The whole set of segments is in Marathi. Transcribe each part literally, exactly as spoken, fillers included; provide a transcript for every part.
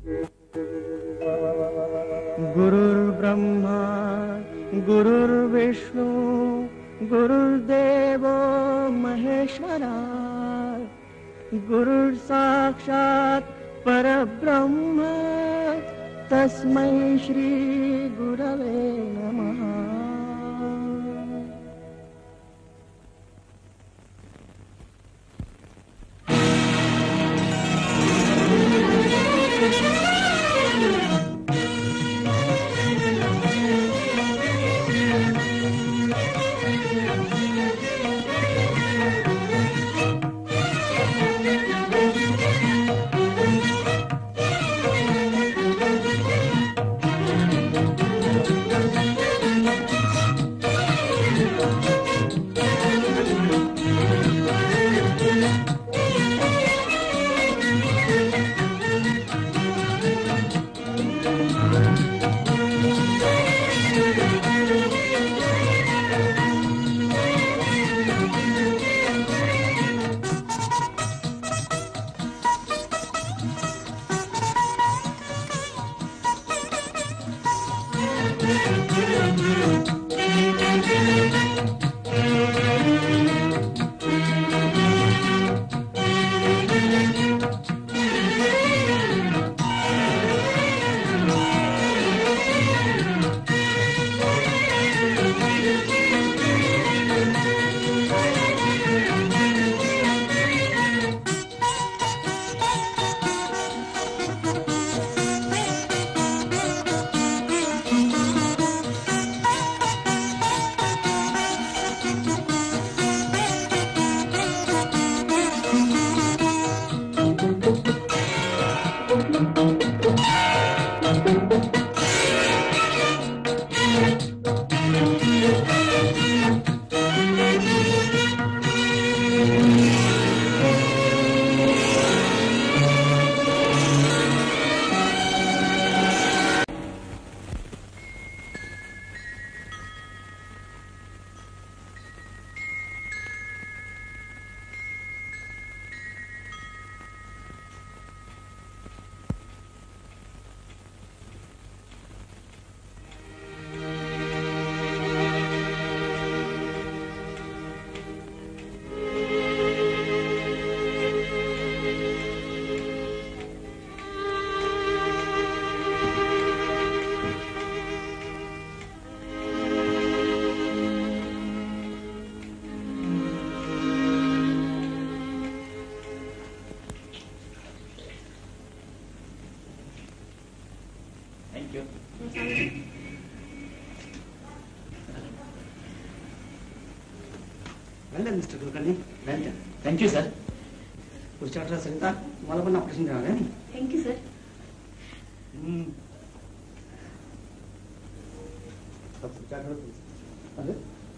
गुरुर्ब्रह्मा गुरुर्विष्णू गुरुर्देव महेश्वरा गुरुर् साक्षात् परब्रह्म तस्मै श्री गुरवे नमः. Mister Kulkarni welcome. Thank you sir. पुढच्या आठवड्यात सरिता तुम्हाला पण ऑपरेशन देणार आहे. Thank you sir. पुढच्या आठवड्यात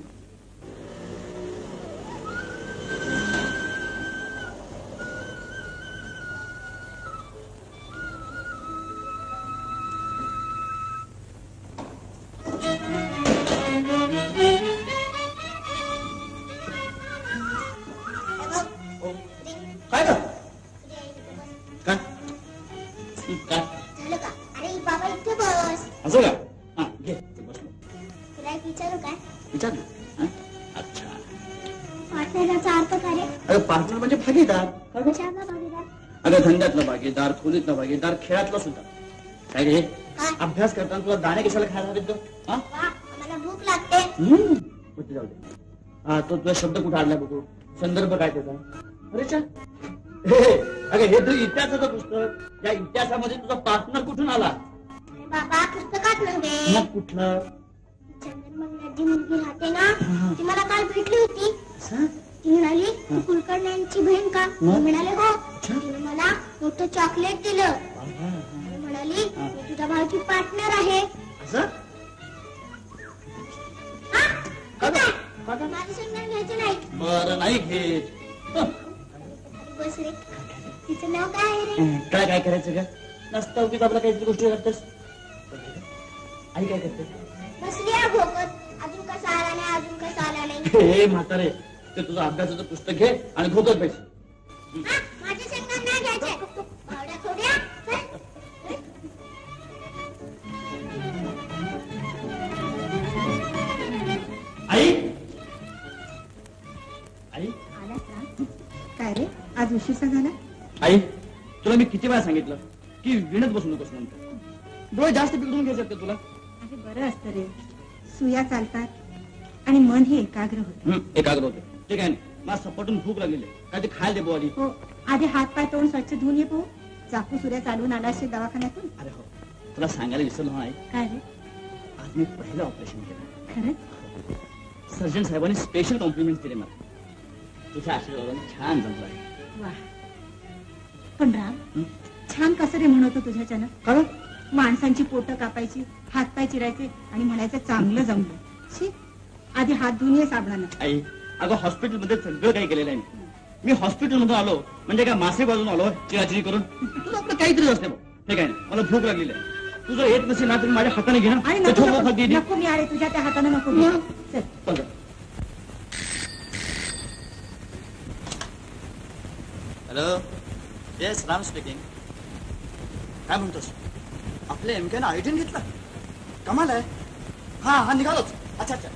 धंद्यातला भागीदार, खोलीतला भागीदार, खेळातला सुद्धा. काय रे अभ्यास करताना तुला दाणे कशाला खायला हवेत? मला भूक लागते. हम्म जाऊ दे. हा तो तुझा शब्द कुठे आणला बघू. संदर्भ काय त्याचा? अरे चा अगं हे तू इतिहासाचं पुस्तक. या इतिहासामध्ये तुझा पार्टनर कुठून आला? बाबा पुस्तकात नव्हे. मग कुठलं? चंद्रमंगलाची मुलगी राहते ना ती मला काल भेटली होती. ती म्हणाली तू कुलकर्ण्यांची बहीण का? मी म्हणाले हो. तिने मला मोठं चॉकलेट दिलं. म्हणाली मी तुझ्या भावाची पार्टनर आहे. माझं संज्ञान घ्यायचं नाही. बरं नाही घेत. बस रे. तिचं नाव काय आहे रे? काय काय करायचं का? नसतं उगीच आपल्या काहीतरी गोष्टी करतेस. आई काय करते? बसली आहे भोकत. अजून कसा आला नाही अजून कसा आला नाही. हे म्हातारे ते तुझं अभ्यासाचं पुस्तक घे आणि भोकत पैसे. माझे संज्ञान नाही घ्यायचे. भावड्या खोड्या उशीरसा झाला? आई तुला मी किती वेळा सांगितलं की विणत बसू नकोस म्हणतो. डोळे जास्त पिकवून घ्यायचे का तुला? अरे बरं असतं रे, सुया चालतात आणि मन हे एकाग्र होतं. हं, एकाग्र होते ते काय नाही. मला सपाटून भूक लागलेली आहे. काय ते खायला दे बुवा आधी. हो, आधी हात पाय तोंड स्वच्छ धुवून ये पाहू. चाकू सुऱ्या चालवून आला असेल दवाखान्यातून. अरे हो, तुला सांगायला विसरलो ना आई, काय रे? आज मी पहिलं ऑपरेशन केलं. खरंच? सर्जन साहेबांनी स्पेशल कॉम्प्लिमेंट दिले मला. तुझ्या आशीर्वादाने छान जमलं आहे. वा, पण राम छान कसं रे म्हणतो तुझ्याच्यानं? कारण माणसांची पोटं कापायची, हात पाय चिरायचे आणि म्हणायचं चांगलं जमलं. शी, आधी हात धुवून ये साबणानं. आई अगं हॉस्पिटलमध्ये सगळं काही केलेलं आहे मी. मी हॉस्पिटल मधून आलो म्हणजे काय मासे बाजून आलो चिराचिरी करून? तुला आपलं काहीतरी असते बघ. हे काय नाही, मला भूक लागलेली आहे. तुझं येत नसेल ना तुम्ही माझ्या हाताने घे ना. आणि नको, नको, नको मी आले तुझ्या त्या हाताने नको घे. चल. Hello, yes Ram speaking. काय म्हणतोस? आपल्या एम केनं आयडीन घेतला? कमाल आहे. हा हा निघालोच. अच्छा अच्छा.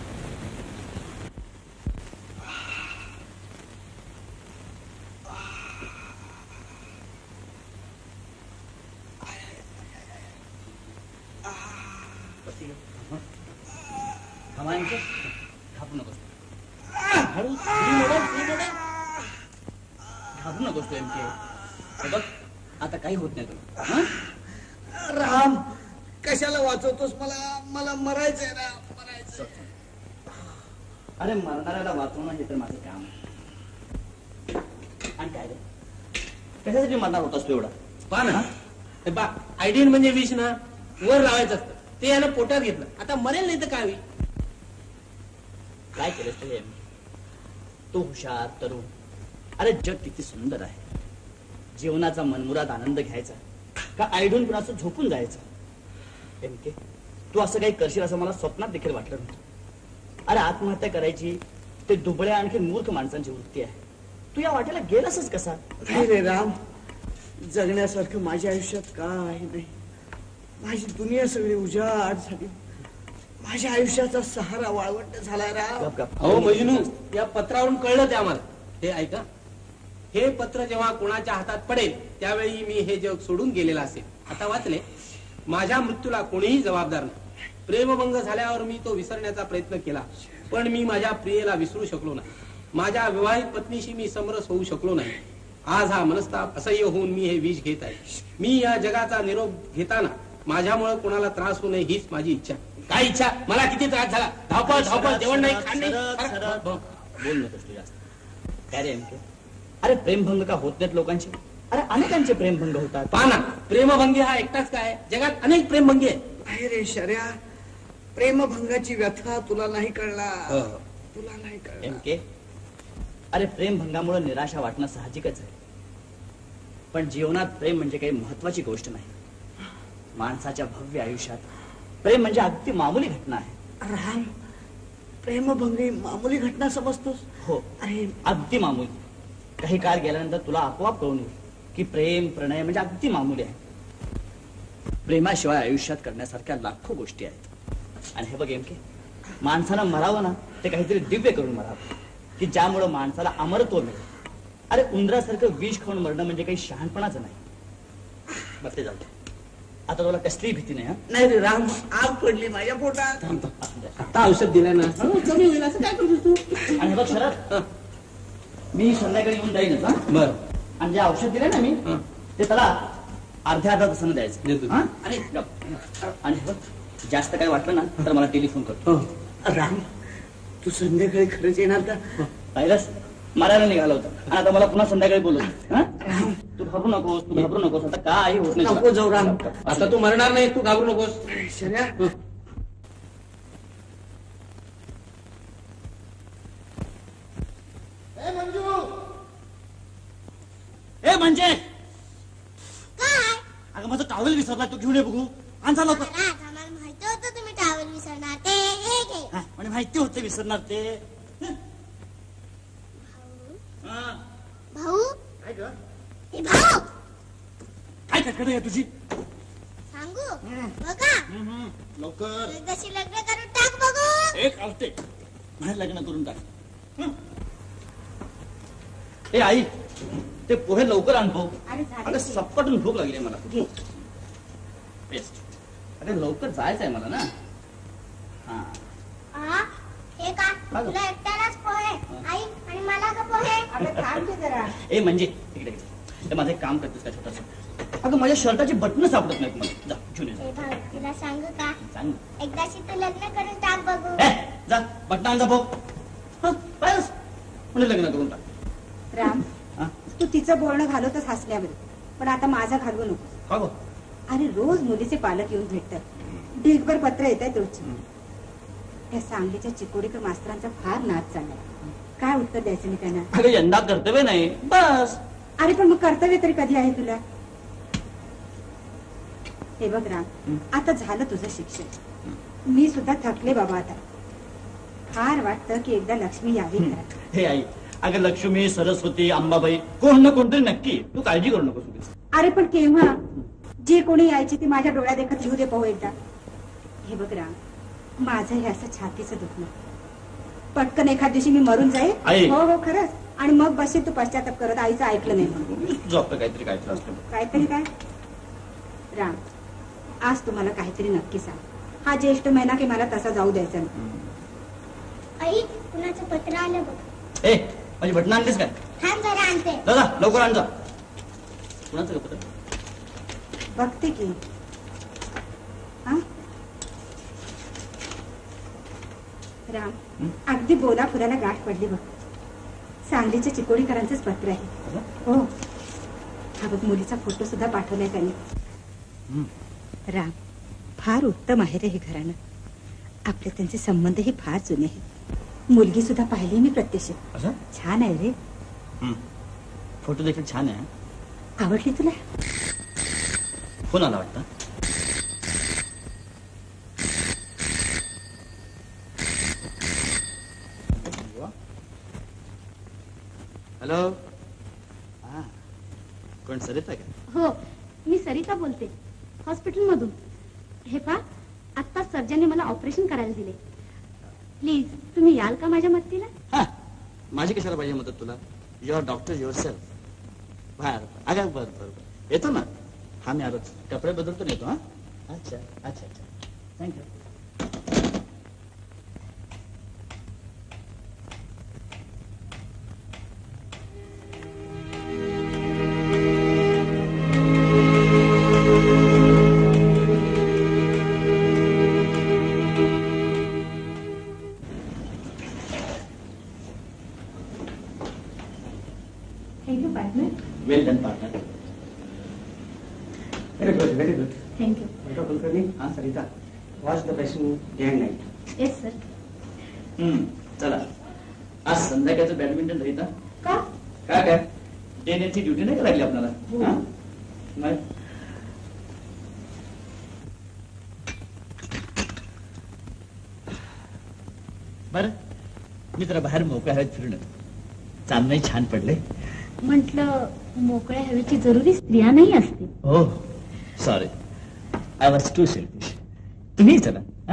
घाबरू नकोस. हळू घाबरू नकोस तू एम के. बघ आता काही होत नाही तुला. राम कशाला वाचवतोस मला? मला मरायचंय ना, मरायचं. अरे मरणाऱ्याला वाचवणं हे तर माझं काम. आणि काय रे, कशासाठी मरणार होतास तू एवढा? पहा ना, हे बा आयडियन म्हणजे विष ना, वर लावायचं असतं. ते यानं पोटात घेतलं. आता मरेल नाही तर काय होईल? काय केलंस तू? तो हुशार तरुण. अरे जग किती सुंदर आहे. जीवनाचा मनमुराद आनंद घ्यायचा का आयडून पण असं झोपून जायचं? एम के, तू असं काही करशील असं मला स्वप्नात देखील वाटलं नव्हतं. अरे आत्महत्या करायची ते दुबळ्या आणखी मूर्ख माणसांची वृत्ती आहे. तू या वाटेला गेलासच कसा? नाही रे राम, जगण्यासारखं माझ्या आयुष्यात काही नाही. माझी दुनिया सगळी उजाड झाली. माझ्या आयुष्याचा सहारा वाळवंट झालाय राम. हो मजनू, या पत्रावरून कळलं ते आम्हाला. हे ऐका, हे पत्र जेव्हा कोणाच्या हातात पडेल त्यावेळी मी हे जग सोडून गेलेला असेल. आता वाचले, माझ्या मृत्यूला कोणीही जबाबदार नाही. प्रेमभंग झाल्यावर मी तो विसरण्याचा प्रयत्न केला, पण मी माझ्या प्रियेला विसरू शकलो नाही. माझ्या विवाहित पत्नीशी मी समरस होऊ शकलो नाही. आज हा मनस्ताप असह्य होऊन मी हे विष घेत आहे. मी या जगाचा निरोप घेताना माझ्यामुळे कोणाला त्रास होऊ नये हीच माझी इच्छा. काय इच्छा? मला किती त्रास झाला. धावपळ धावपळ, जेवण नाही, खाण नाही. बोल नकोस तू जास्त. काय रे एम के, अरे प्रेमभंग का होत नाहीत लोकांचे? अरे अनेकांचे प्रेमभंग होतात. पहा ना, प्रेमभंगी हा एकटाच काय, जगात अनेक प्रेमभंगी आहेत. नाही रे शर्या, प्रेमभंगाची व्यथा तुला नाही कळणार. तुला नाही एम कळणार. के, अरे प्रेमभंगामुळे निराशा वाटणं साहजिकच आहे. पण जीवनात प्रेम म्हणजे काही महत्वाची गोष्ट नाही. माणसाच्या भव्य आयुष्यात प्रेम म्हणजे अगदी मामूली घटना आहे. राम, प्रेमभंगी मामूली घटना समजतोस? हो, अरे अगदी मामूली. काही काळ गेल्यानंतर तुला आपोआप कळून येईल की प्रेम प्रणय म्हणजे अगदी मामूली आहे. प्रेमाशिवाय आयुष्यात करण्यासारख्या लाखो गोष्टी आहेत. आणि हे बघ एम के, माणसानं मरावं ना ते काहीतरी दिव्य करून मरावं की ज्यामुळं माणसाला अमरत्व मिळेल. अरे उंदरासारखं विष खाऊन मरणं म्हणजे काही शहाणपणाचं नाही. बरं ते जाऊ दे. आता तुला कसलीही भीती नाही? नाही रे राम, आग पडली माझ्या पोटात. आता औषध दिलं ना, कमी होईल. असं काय करतोस तू? आणि बघ शरद, मी संध्याकाळी येऊन जाईनच. हा बर. आणि जे औषध दिले ना मी ते त्याला अर्ध्या अर्धा तासानं द्यायचं. आणि आणि बघ जास्त काय वाटलं ना तर मला टेलिफोन करतो. राम, तू संध्याकाळी खरंच येणार का? पाहिलंच, मारायला निघाला होता आणि आता मला पुन्हा संध्याकाळी बोलवतो. तू घाबरू नकोस, तू घाबरू नकोस. आता काही होत नाही. नको जाऊ राम. आता तू मरणार नाही, तू घाबरू नकोस. शर्या, ए म्हणजे काय? अगं माझं टॉवेल विसरला, तू घेऊन ये बघू. आणसा लवकर. महाराज, आम्हाला माहिती होतं तुम्ही टॉवेल विसरणार. ते हे घे. हा, म्हणजे माहिती होतं विसरणार ते. हा. भाऊ, काय ग? हे भाऊ काय कटकट आहे तुझी? सांगू बघा, लवकर जशी लग्न करून टाक बघू. एक आवते माझं लग्न करून टाक. ए आई, ते पोहे लवकर आणतो. अरे झाले अगं की. सपकटून भूक लागली मला. घे. बेस्ट. अरे लवकर जायचं आहे मला ना. हा आ, हे का काय गं? तुला एकट्यालाच पोहे आई आणि मला का पोहे? अगं थांब की जरा. ए म्हणजे तिकडे ते माझं एक काम करतेस का छोटस. अगं माझ्या शर्टाची बटणं सापडत नाहीत मला. जा घेऊन ये. ए भाऊ तुला सांगू का सांग. एकदाशी तू लग्न करून टाक बघू. ए जा बटणं आणजा भाऊ. हा पायस म्हणजे लग्न करून टाक. राम हा तू तिचं बोलणं घालवतच हसल्यावर, पण आता माझं घालवू नको. का गं? अरे रोज मुलीचे पालक येऊन भेटतात, ढीगभर पत्र येत आहेत रोजची. त्या सांगलीच्या चिकोडीकर मास्तरांचा फार नाच चाललाय. काय उत्तर द्यायचं मी त्यांना? अगं यंदा कर्तव्य नाही बस. अरे पण मग कर्तव्य तरी कधी आहे तुला? हे बघ राम, आता झालं तुझं शिक्षण, मी सुद्धा थकले बाबा. आता फार वाटतं की एकदा लक्ष्मी यावी घरात. हे आई, अगं लक्ष्मी, सरस्वती, अंबाबाई कोण ना कोणतरी नक्की. तू काळजी करू नको. अरे पण केव्हा? जे कोणी यायची ती माझ्या डोळ्या देखत येऊ दे पाहू एकदा. हे बघ राम, माझं हे असं छातीचं दुखणं, पटकन एखाद दिवशी मी मरून आई. जाईल. हो हो खरंच. आणि मग बसेल तू पश्चाताप करत आईचं ऐकलं नाही म्हणून. तुझं आपलं काहीतरी काहीतरी असतं. काहीतरी काय? राम, आज तुम्हाला काहीतरी नक्की सांग. हा ज्येष्ठ महिना की मला तसा जाऊ द्यायचा नाही. आई कुणाचं पत्र आलं बघ. ए माझी बटणं आणलीस काय? थांब जरा आणते. दादा लवकर आण जा. कुणाचं का पत्र? बघते की. हा? राम, अगदी बोलापुराला गाठ पडली बघ. सांगलीच्या चिकोडीकरांचंच पत्र आहे. हो, हा बघ मुलीचा फोटो सुद्धा पाठवलाय त्यांनी. राम, फार उत्तम आहे रे हे घराणं. आपले त्यांचे संबंधही फार जुने आहेत. मुलगी सुद्धा पाहिली मी प्रत्यक्ष. छान आहे रे. फोटो देखील छान आहे. आवडली तुला? फोन आला वाटतं. हॅलो. हा कोण सरिता का? हो, मी सरिता बोलते हॉस्पिटल मधून. हे पा, आता सर्जनने मला ऑपरेशन करायला दिले. प्लीज तुम्ही याल का माझ्या मदतीला? हा माझी कशाला पाहिजे मदत तुला? You are doctor yourself. बर अगं बर बर येतो ना. हा मी आलोच. कपडे बदलतो येतो. हा अच्छा अच्छा अच्छा thank you. Thank you partner. Well done partner. Very good, very good. Thank you. Doctor Kulkarni, हा Sarita. watch the patient day and night. Yes sir. हम्म चला. आज संध्याकाळचं बॅडमिंटन रहिता. का? काय काय डे नाईटची ड्युटी नाही का लागली आपल्याला? हा? नाही. बरं मी जरा बाहेर मोकळ्या हवेत फिरणं. चांदणंही छान पडले. म्हटलं मोकळ्या हवेची जरुरी स्त्रिया नाही असते. हो sorry, I was too selfish. तुम्ही चला. हा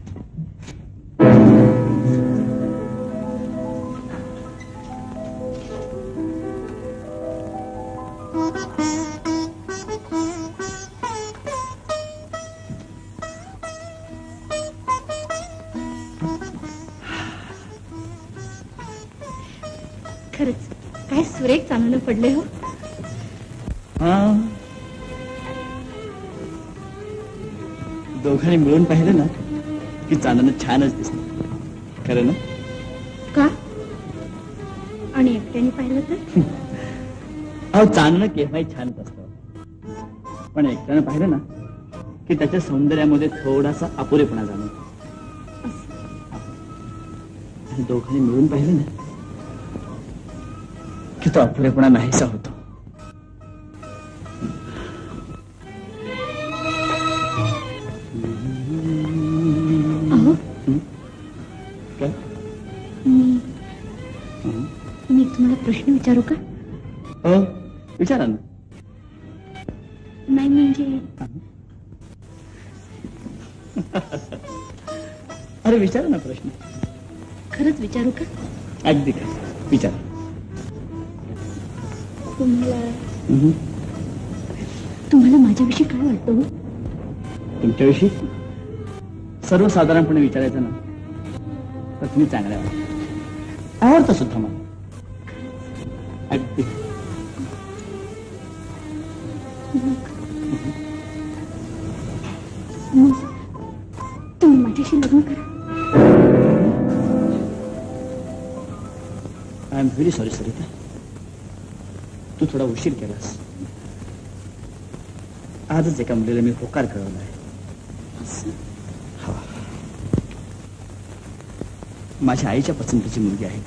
खरंच काय सुरेख चांगलं पडले हो. हा दोघांनी मिळून पाहिलं ना की चांदणं छानच दिसत. खरं ना? का? आणि एकट्याने पाहिलं तर? अहो चांदणं केव्हाही छानच असतं, पण एकट्यानं पाहिलं ना की त्याच्या सौंदर्यामध्ये थोडासा अपुरेपणा जाणवतो. आणि दोघांनी मिळून पाहिलं ना की तो अपुरेपणा नाहीसा होतो. अहो काय? मी मी तुम्हाला प्रश्न विचारू का? हो विचारा ना. नाही म्हणजे अरे विचारा ना प्रश्न. खरंच विचारू का? अगदी का विचारा. तुम्हाला तुम्हाला माझ्याविषयी काय वाटतं? तुमच्याविषयी सर्वसाधारणपणे विचारायचं ना तर तुम्ही चांगल्या वाटत आवडतं सुद्धा मला अगदी. मग तुम्ही माझ्याशी लग्न करा. I am very sorry Sarita, तू थोडा उशीर केलास. आजच एका मुलीला मी होकार कळवला आहे. माझ्या आईच्या पसंतीची मुलगी आहे ती.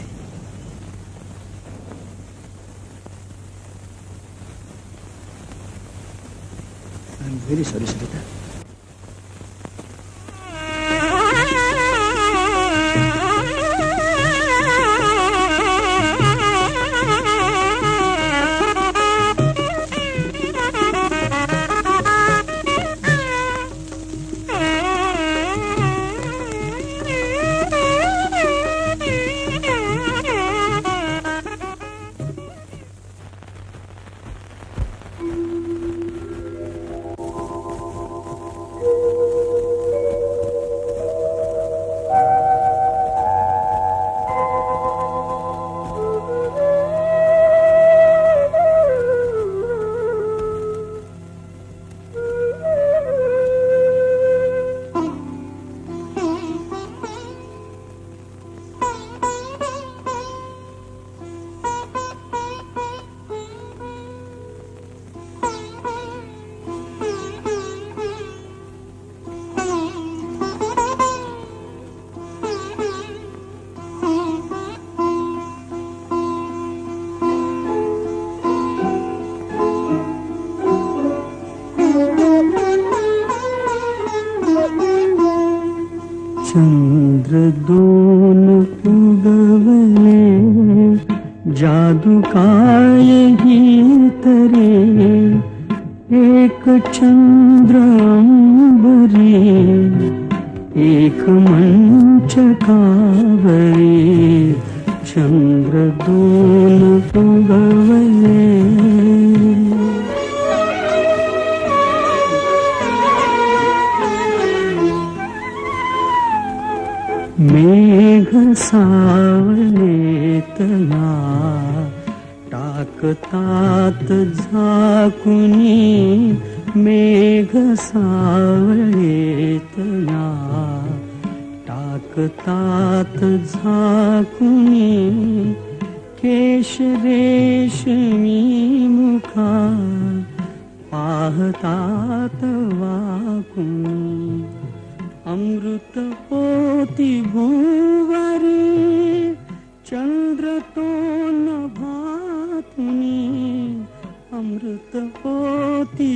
I am very sorry Sarita. चंद्र दोन उगवले जादू काय ही तरी एक चंद्र अंबरी एक मंच कावरी चंद्र दोन उगवले. मेघ सावले तना टाकतात झाकुनी मेघ सावले तना टाकतात झाकुनी केश रेशमी मुखा पाहतात वाकुनी अमृत पोती भुवरी चंद्र तो नभातुनी अमृत पोती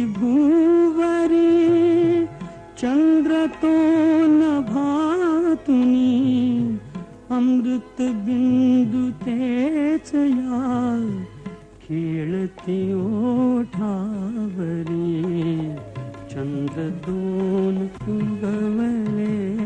भुवरी चंद्र तो नभातुनी अमृत बिंदू तेच या खेळती ओठावरी चंद्र दोन उगवले.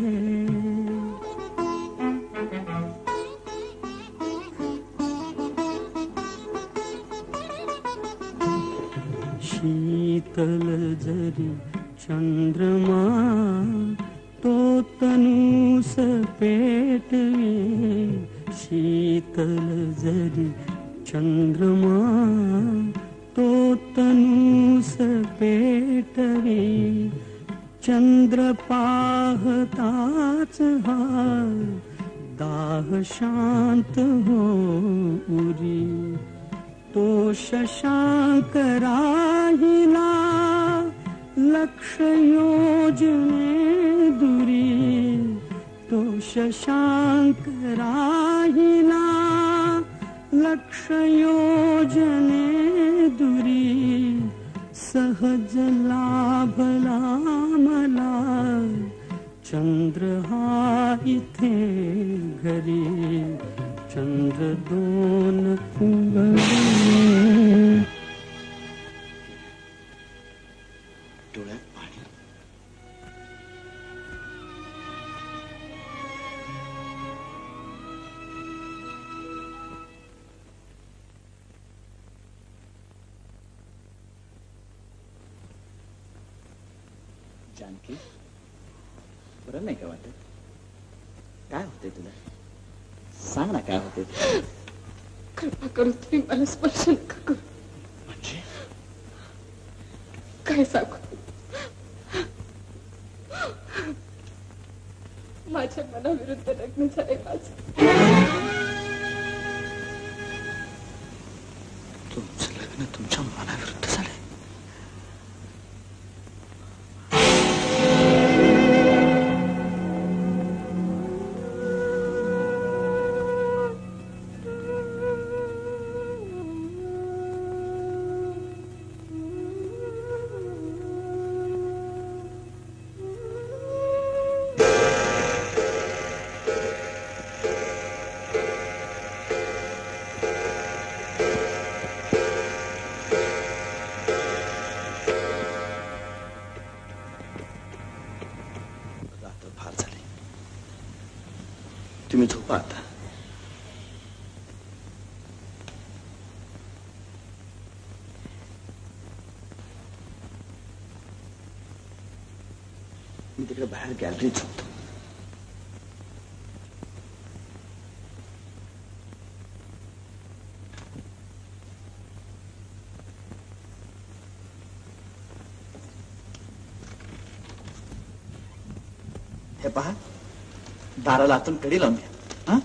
शीतल जरी चंद्रमा तो तनूस पेटवे शीतल जरी चंद्रमा तो तनूस पेटवे चंद्र पाहताच हा दाह शांत होरी तो शशांक राहिला लक्ष योजने दुरी तो शशांक राहिला लक्ष योजने दुरी सहज लाभला मला चंद्र हा इथे घरी चंद्र दोन उगवले. डोळ्यात पाणी. जानकी, बरं नाही का वाटत? काय होते तुला? सांग ना काय होते? कृपा करून तुम्ही मला स्पर्श नका करू. म्हणजे काय सांगू? माझ्या मनाविरुद्ध लग्न झाले माझं. तुमचं लग्न तुमच्या मनाविरुद्ध झालंय? तुम्ही झोपा आता. मी तिकडे बाहेर गॅलरीत झोपतो. हे पहा, दाराला आतून कडी लावून घ्या. हा?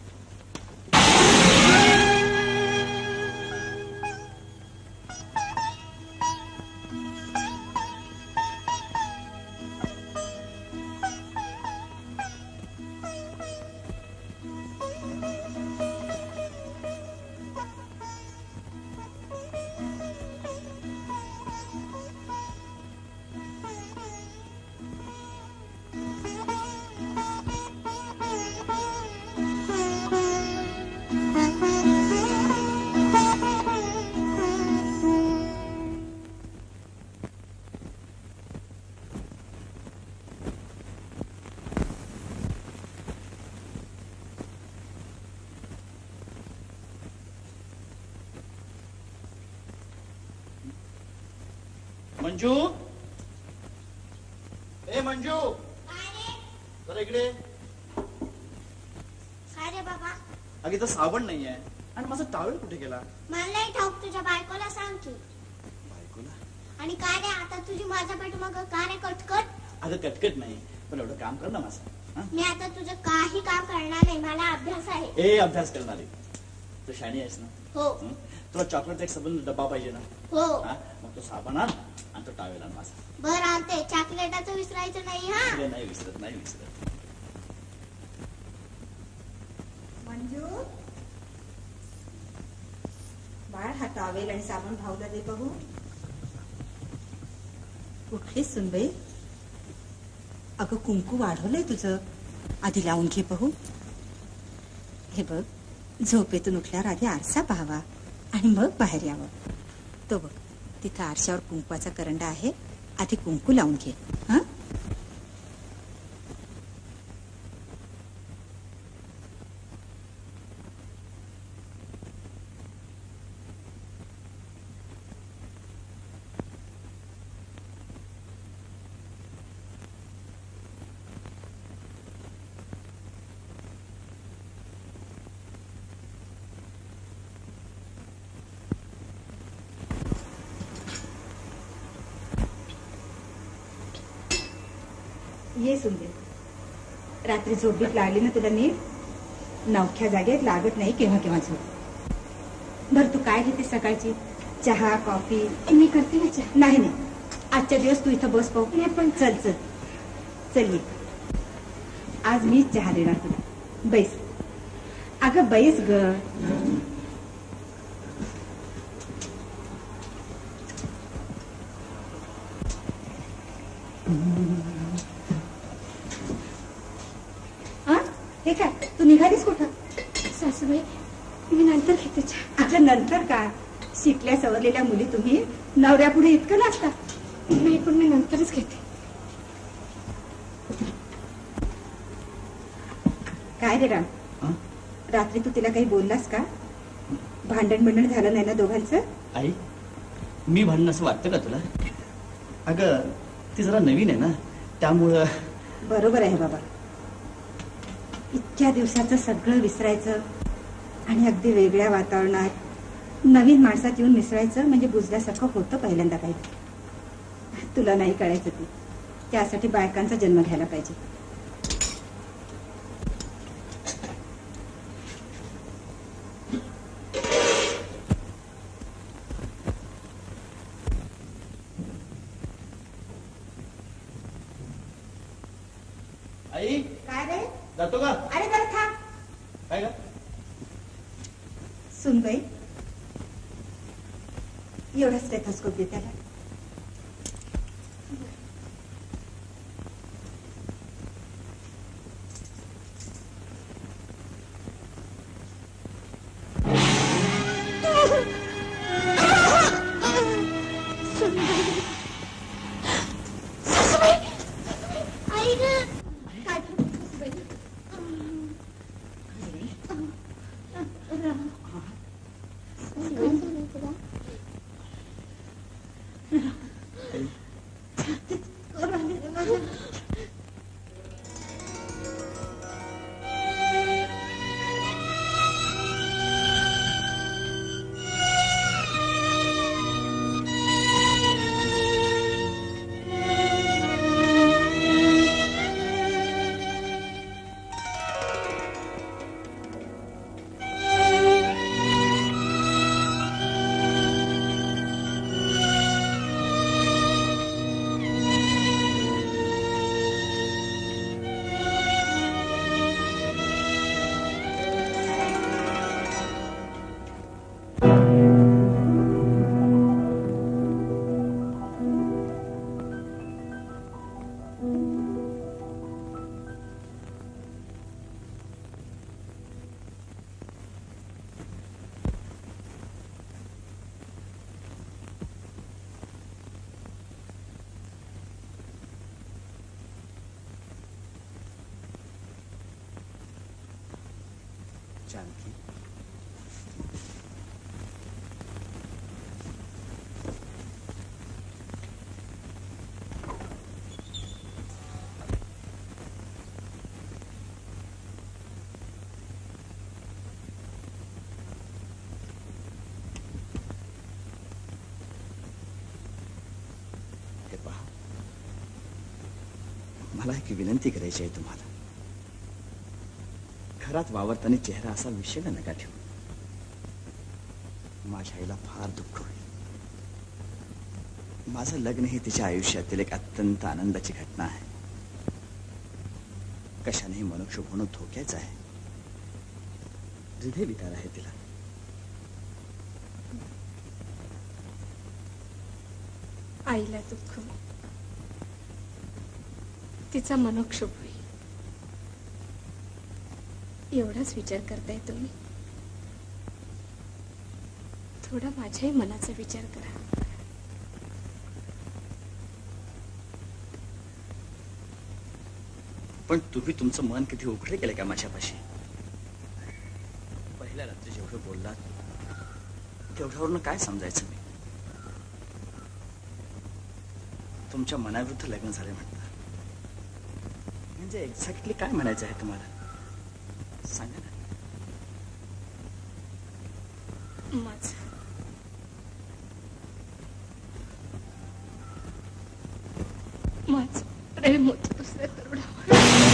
मंजू, ए मंजू, जरा इकडे. काय रे बाबा? अगे तर साबण नाहीये आणि माझा टावेल कुठे गेला? मला नाही ठाऊक, तुझ्या बायकोला सांग की. बायकोला? आणि काय रे आता तुझी माझ्या पाठीमागं का रे कटकट? अगं कटकट नाही, पण एवढं काम कर ना माझं. मी आता तुझं काही काम करणार नाही, मला अभ्यास आहे. ए अभ्यास करणारी तू शाणी आहेस ना? हो. तुला चॉकलेट एक सबन डब्बा पाहिजे ना? हो. मग तो साबण आण आणि तो टावेल आण माझा. बर आणते. चॉकलेटाचं विसरायचं नाही हा. नाही विसरत, नाही विसरत. मंजू, बाळ हा टॉवेल आणि साबण भाऊला दे बघू. कुठलीच सुनबाई? अगं कुंकू वाढवलंय तुझं, आधी लावून घे बघू. हे बघ, झोपेतून उठल्यावर आधी आरसा पाहावा आणि मग बाहेर यावं. तो बघ तिथं आरशावर कुंकवाचा करंडा आहे, आधी कुंकू लावून घे. हा, ये सुंदर. रात्री झोप बीक लागली ना तुला नीट? नवख्या जागेत लागत नाही केव्हा केव्हा झोप. बर तू काय घेते सकाळची? चहा, कॉफी? मी करते ना चहा. नाही नाही, आजच्या दिवस तू इथं बस पाहू. नाही पण चल चल चल ये. आज मीच चहा देणार तुला. बैस. अगं बैस ग. हे काय, तू निघालीस कुठं? सासूबाई, मी नंतर घेते चहा. आता नंतर का? शिकल्या सवरलेल्या मुली तुम्ही नवऱ्यापुढे इतकं नसता. नाही पण मी नंतरच घेते. काय रे राम, रात्री तू तिला काही बोललास का? भांडण भांडण झालं नाही ना दोघांचं? आई, मी भांडण असं वाटतं का तुला? अगं ती जरा नवीन आहे ना, त्यामुळं. बरोबर आहे बाबा. इतक्या दिवसाचं सगळं विसरायचं आणि अगदी वेगळ्या वातावरणात नवीन माणसात येऊन मिसळायचं म्हणजे बुजल्यासारखं होतं पहिल्यांदा. काही तुला नाही कळायचं ते. त्यासाठी बायकांचा जन्म घ्यायला पाहिजे. आई काय रे? जातो का? अरे जरा थांब. काय का? सुनबाई, एवढा स्टेथोस्कोप दे त्याला. जानकी, हे पहा, मला एक विनंती करायची आहे तुम्हाला. घरात वावरताना चेहरा असा विषयला नका ठेवू. माझ्या आईला फार दुःख होईल. माझं लग्न ही तिच्या आयुष्यातील एक अत्यंत आनंदाची घटना आहे. कशानेही मनोक्षोभ होणं धोक्याचं आहे. हृदय विकार आहे तिला. आईला दुःख, तिचा मनोक्षोभ होईल एवढाच विचार करताय तुम्ही. थोडा माझ्याही मनाचा विचार करा. पण तुम्ही तुमचं मन किती उघडे केलं का माझ्यापाशी? पहिल्या रात्री जेवढं बोललात तेवढ्यावरून काय समजायचं मी? तुमच्या मनाविरुद्ध लग्न झाले म्हणता म्हणजे एक्झॅक्टली काय म्हणायचं आहे तुम्हाला? सांगा ना. माझं माझं प्रेम होत दुसऱ्या तरुणावर.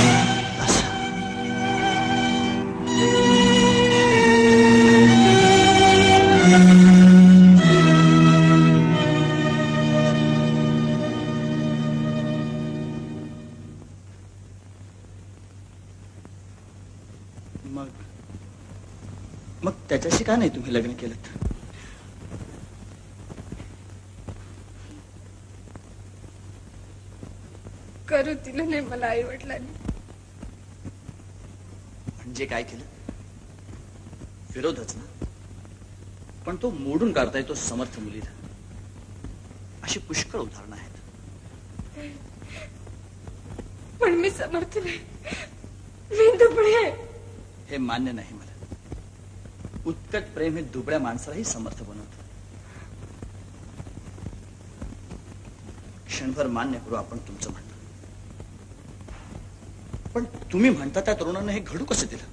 मग मग त्याच्याशी का नाही तुम्ही लग्न केलं? करू दिलं नाही मला आई वडिलांनी. म्हणजे काय केलं? विरोधच ना. पण तो मोडून काढता येतो समर्थ मुलीला. अशी पुष्कळ उदाहरणं आहेत. पण मी समर्थ नाही, मी दुबळे आहे. हे मान्य नाही मला. उत्कट प्रेम हे दुबळ्या माणसालाही समर्थ बनवतं. क्षणभर मान्य करू आपण तुमचं म्हणणं, पण तुम्ही म्हणता त्या तरुणानं हे घडू कसं दिलं?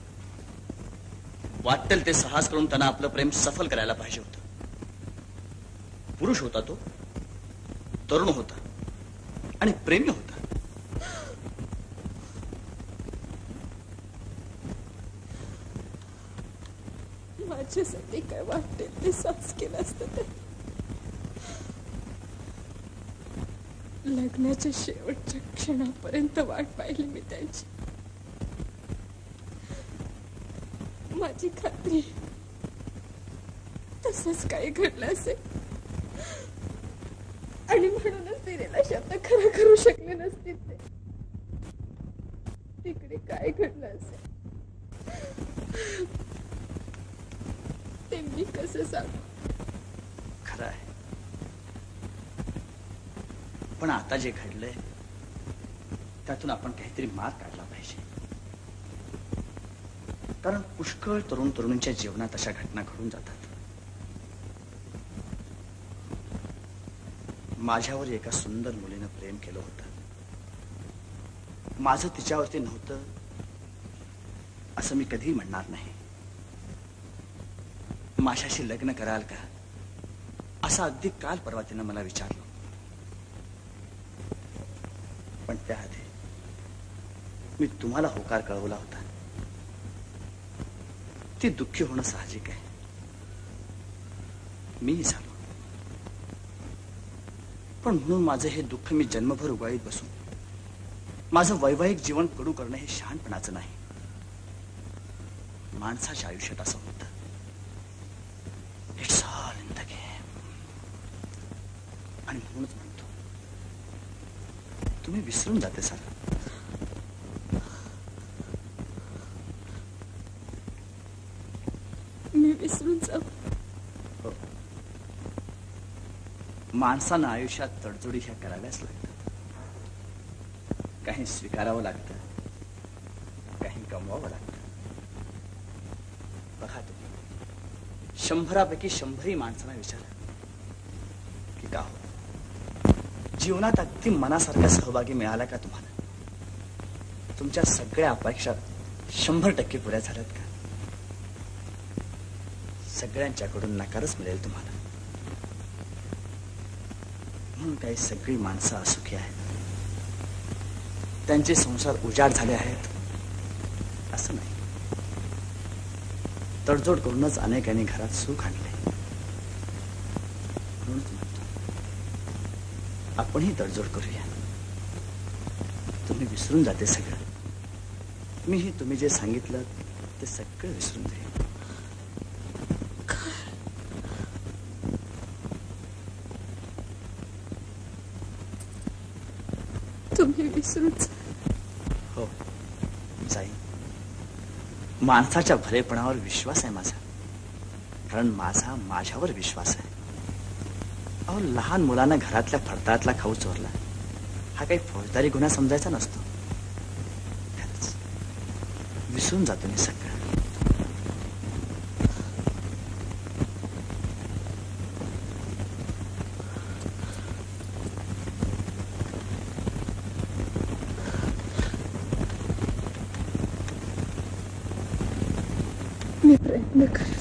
वाटेल ते साहस करून त्यांना आपलं प्रेम सफल करायला पाहिजे होतं. पुरुष होता तो, तरुण होता आणि प्रेमी होता. माझ्यासाठी काय वाटेल ते साहस केलं असतं ते. लग्नाच्या शेवटच्या क्षणापर्यंत वाट पाहिली मी त्यांची. माझी खात्री तसंच काही घडलं असेल आणि म्हणूनच दिलेला शब्द खरं करू शकले नसतील ते. तिकडे काय घडलं असेल ते मी कसं सांगू? खरं आहे, पण आता जे घडलंय त्यातून आपण काहीतरी मार्ग काढला पाहिजे. कारण पुष्कळ तरुण तरुणींच्या जीवनात अशा घटना घडून जातात. माझ्यावर एका सुंदर मुलीनं प्रेम केलं होतं. माझं तिच्यावरती नव्हतं असं मी कधीही म्हणणार नाही. माझ्याशी लग्न कराल का असं अगदी काल परवा तिनं मला विचारलं. पण त्याआधी मी तुम्हाला होकार कळवला होता. ती दुःखी होणं साहजिक आहे, मीही झालो. पण म्हणून माझं हे दुःख मी जन्मभर उगाळीत बसून माझं वैवाहिक जीवन कडू करणं हे शहाणपणाचं नाही. माणसाच्या आयुष्यात असं होतं. It's all in the game. आणि म्हणूनच म्हणतो तुम्ही विसरून जाते सर. मी विसरून जाऊ? हो. माणसानं आयुष्यात तडजोडी ह्या कराव्याच लागतात. काही स्वीकारावं लागतं, काही गमवावं लागतं. बघा तुम्ही शंभरापैकी शंभरही माणसांना विचारा की का हो जीवनात अगदी मनासारखा सहभागी मिळाला का तुम्हाला? तुमच्या सगळ्या अपेक्षा शंभर टक्के पुऱ्या झाल्यात का? सगळ्यांच्याकडून नकारच मिळेल तुम्हाला. म्हणून काही सगळी माणसं असुखी आहेत, त्यांचे संसार उजाड झाले आहेत असं नाही. तडजोड करूनच अनेकांनी घरात सुख आणले. म्हणूनच म्हणतो आपणही तडजोड करूया. तुम्ही विसरून जाते सगळं. मीही तुम्ही जे सांगितलं ते सगळं विसरून जाईल. तुम्ही विसरून हो जाईल. माणसाच्या भलेपणावर विश्वास आहे माझा, कारण माझा माझ्यावर विश्वास आहे. अहो लहान मुलांना घरातल्या फडताळातला खाऊ चोरला हा काही फौजदारी गुन्हा समजायचा नसतो. त्यातच विसरून जातो मी सगळं. मी प्रयत्न कर.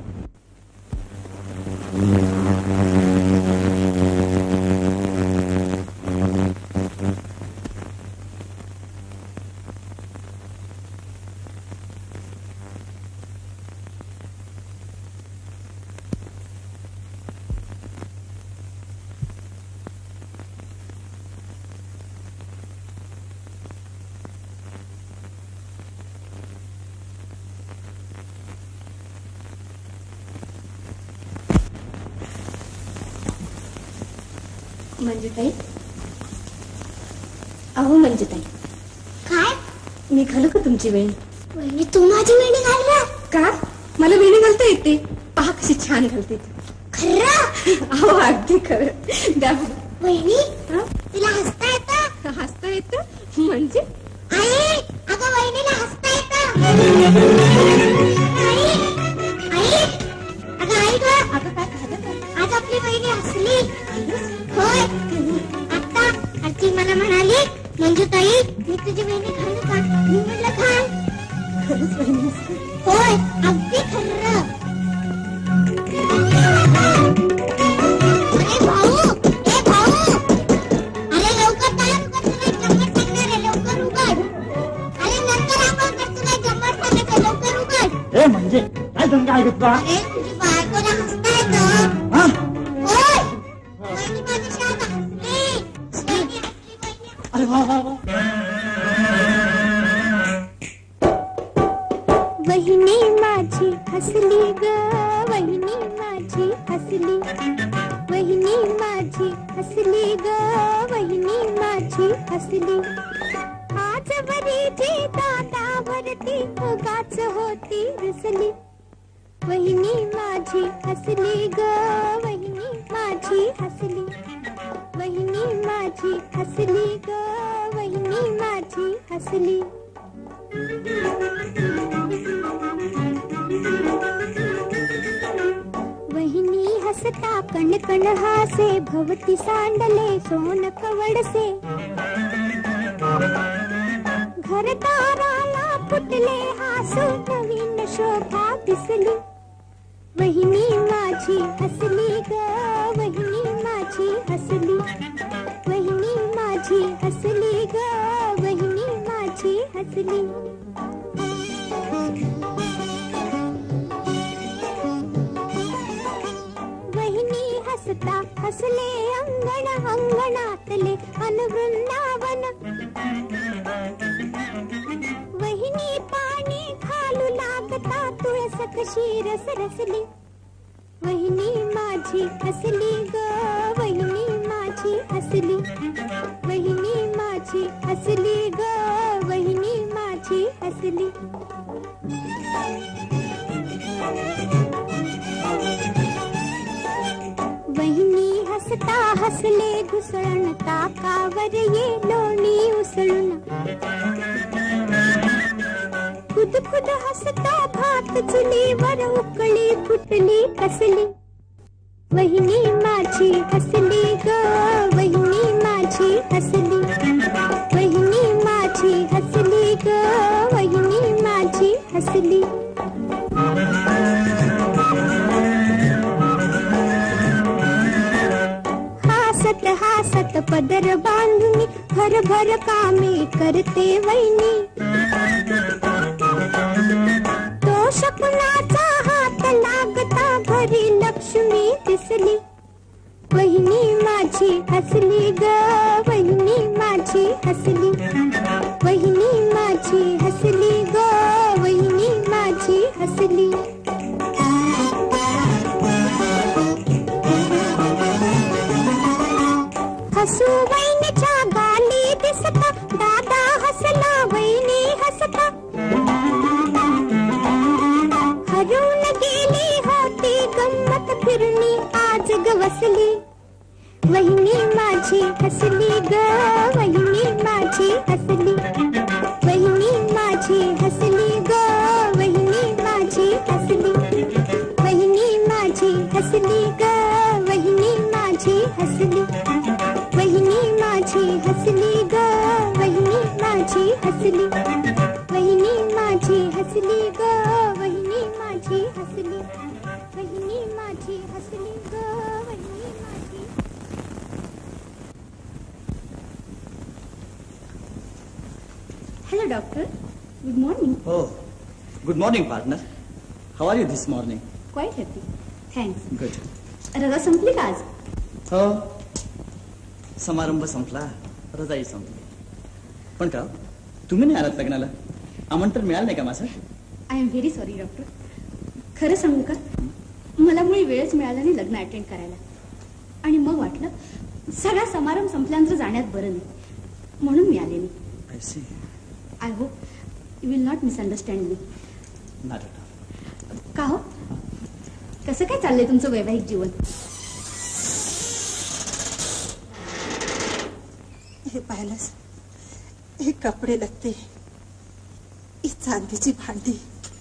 मंजुताई, अहो मंजुताई, काय मी घालू का तुमची वेणी? वहिनी तू माझी वेणी घालला का? मला वेणी घालता येते. पहा कशी छान घालते. खरं? अहो अगदी खरं. द्या वहिनी तिला हसता येतं? हसता येतं म्हणजे? आई अगं वहिनीला हसता येतं. आई आई अगं आई ग, अगं काय झालं? आज आपली वहिनी हसली. होय म्हणजे ताई मी तुझी बहिणी खाल्लं का? मी म्हटलं खा. खरंच बहिणी होय, अगदी खरं. अरे भाऊ, ए भाऊ, अरे लवकर तयार कर, तुला जम्मट सांगणार आहे, लवकर उघड. अरे नंतर आपण कर, तुला जम्मट सांगणार आहे, लवकर उघड. ए म्हणजे काय दंगा आहे तुला? अरे तुझी बायकोला हसता येतं. हा? होय, वहिनी माझी शाळेत हसली. वहिनी हसली, वहिनी हसली. अरे वा वा वा. वहिनी माझी हसली ग, वहिनी माझी हसली. वहिनी माझी हसली ग, वहिनी माझी हसली. आज वरीची दादावरती उगाच होती रुसली. वहिनी माझी हसली ग, वहिनी माझी हसली. वहिनी माझी हसली ग, वहिनी माझी हसली. वहिनी हसता कण कण हासे, भवती सांडले सोन कवडसे. घरदाराला फुटले हासू, नवीन शोभा दिसली. वहिनी माझी हसली ग, वहिनी माझी हसली. वहिनी माझी हसली ग, वहिनी माझी हसली. वहिनी हसता हसले अंगण, अंगणातले अन वृंदावन. वहिनी पाणी घालू लागता, तुळस कशी रस रसली. वहिनी माझी हसली ग, वहिनी माझी हसली. वहिनी माझी हसली ग, वहिनी माझी हसली. वहिनी हसता हसले घुसळण, ताकावर ये लोणी उसळून. खुद खुद हसता भात चुलीवर उकळी फुटली कसली. वहिनी माझी हसली ग, वहिनी माझी हसली. वहिनी माझी हसली ग, वहिनी माझी हसली. हासत हासत पदर बांधून भर भर कामे करते वहिनी. तो शकुनाचा हात लागता घरी लक्ष्मी दिसली. वहिनी माझी हसली ग, वहिनी माझी हसली. वहिनी माझी हसली ग, वहिनी माझी हसली. हसू वहिनीच्या गाली दिसता, दादा हसला वहिनी हसता. हरवून गेली होती गंमत फिरणी आज गवसली. वहिनी माझी हसली ग, वहिनी माझी हसली. वहिनी माझी हसली ग, वहिनी माझी हसली. वहिनी माझी हसली ग, वहिनी माझी हसली. वहिनी माझी हसली ग, वहिनी माझी हसली. वहिनी माझी हसली ग, वहिनी माझी हसली. वहिनी माझी हसली ग, वहिनी माझी. Hello, doctor. Good morning. Oh, good morning, partner. How are you this morning? Quite happy. Thanks. Good. रजा संपली का आज? हो, समारंभ संपला, रजाई संपली. पण का तुम्ही नाही आलात लग्नाला? आमंत्रण मिळालं नाही का माझं? I am very sorry doctor. खरं सांगू का, मला मुळी वेळच मिळाला नाही लग्न अटेंड करायला. आणि मग वाटलं सगळा समारंभ संपल्यानंतर जाण्यात बरं नाही, म्हणून मी आले नाही. I see. I hope you will not misunderstand me. Not at all. का हो, कसं काय चाललंय तुमचं वैवाहिक जीवन? हे पाहिलंस, हे कपडे लत्ते, ही चांदीची भांडी,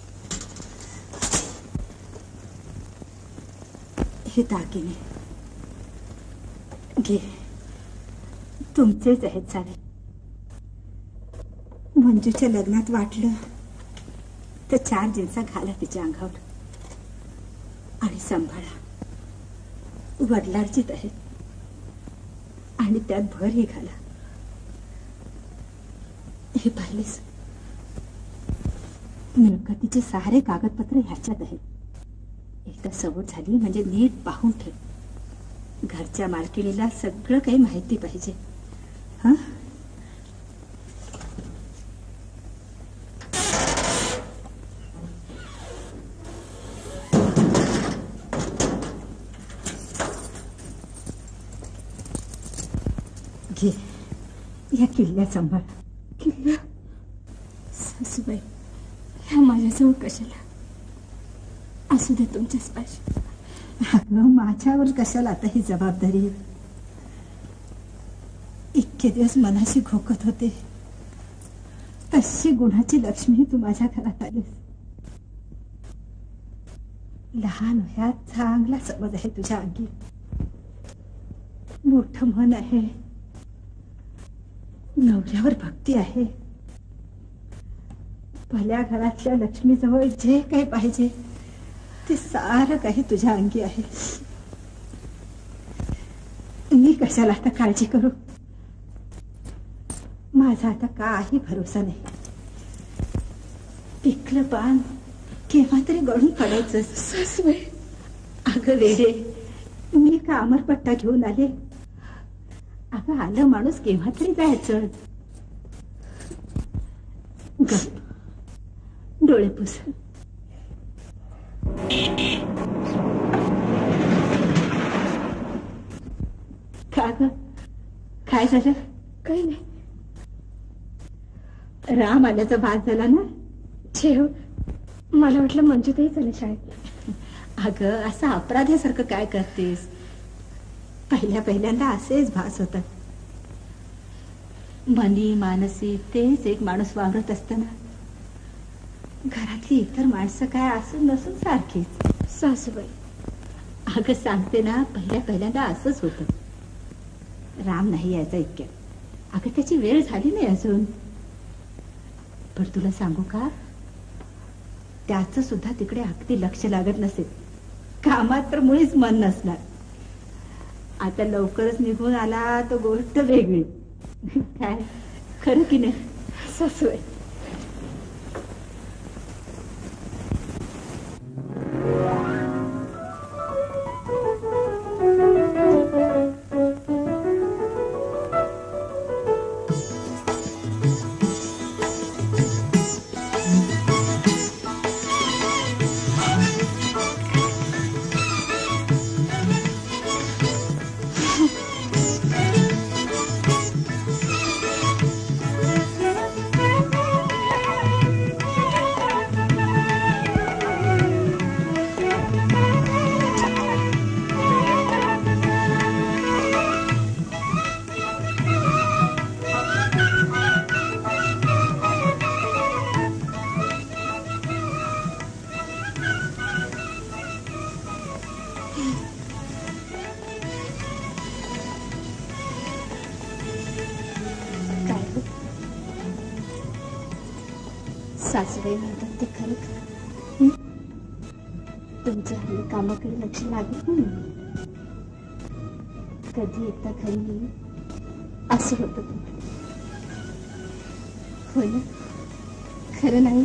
हे दागिने घे, तुमचेच आहेत सारे. मंजूच्या लग्नात वाटलं तर चार जिन्सा घाला तिच्या अंगावर आणि सांभाळा. वडिलांचीच आहे आणि त्यात भरही घाला. हे पाहिलेस, मिळकतीचे सारे कागदपत्र ह्याच्यात आहेत. एकदा सवड झाली म्हणजे नीट पाहून ठेव. घरच्या मालकिणीला सगळं काही माहिती पाहिजे. हा, घे या किल्ल्या सांभाळ. किल्ल्या? सासूबाई, ह्या माझ्याजवळ कशाला? असू दे तुमच्याच पाशी. अगं, माझ्यावर कशाला आता ही जबाबदारी? इतके दिवस मनाशी घोकत होते, तशी गुणाची लक्ष्मी तू माझ्या घरात आलीस. लहान वयात चांगला समज आहे तुझ्या अंगी. मोठं मन आहे, नवऱ्यावर भक्ती आहे. भल्या घरातल्या लक्ष्मीजवळ जे काही पाहिजे ते सारं काही तुझ्या अंगी आहे. मी कशाला आता काळजी करू? माझा आता काही भरोसा नाही. पिकलं पान केव्हा तरी गळून पडायचं. सासूबाई, अगं वेडे, मी का अमरपट्टा घेऊन आले? अगं, आलं माणूस केव्हा तरी जायचं. गप, डोळे पुस. का ग, काय झालं? काही नाही. राम आल्याचा भाग झाला ना? ठेव, मला वाटलं मंजूताई झालं शाळेत. अगं, असं अपराध्यासारखं काय करतेस? पहिल्या पहिल्यांदा असेच भास होतात. मनी मानसी तेच एक माणूस वावरत असताना घरातली इतर माणसं काय असून नसून सारखीच. सासूबाई, अगं सांगते ना, पहिल्या पहिल्यांदा असंच होतं. राम नाही यायचा इतक्या. अगं, त्याची वेळ झाली नाही अजून. पण तुला सांगू का, त्याचं सुद्धा तिकडे अगदी लक्ष लागत नसेल. कामात तर मुळीच मन नसणार. आता लवकरच निघून आला तो गोष्ट वेगळी. काय खरं की नाही सासूबाई? सासूबाई म्हणतात ते खरं का? तुमच्या हल्ली कामाकडे लक्ष लागत नाही. कधी एकदा घरी येईल असं होतं तुम्हाला. हो ना? खरं नाही?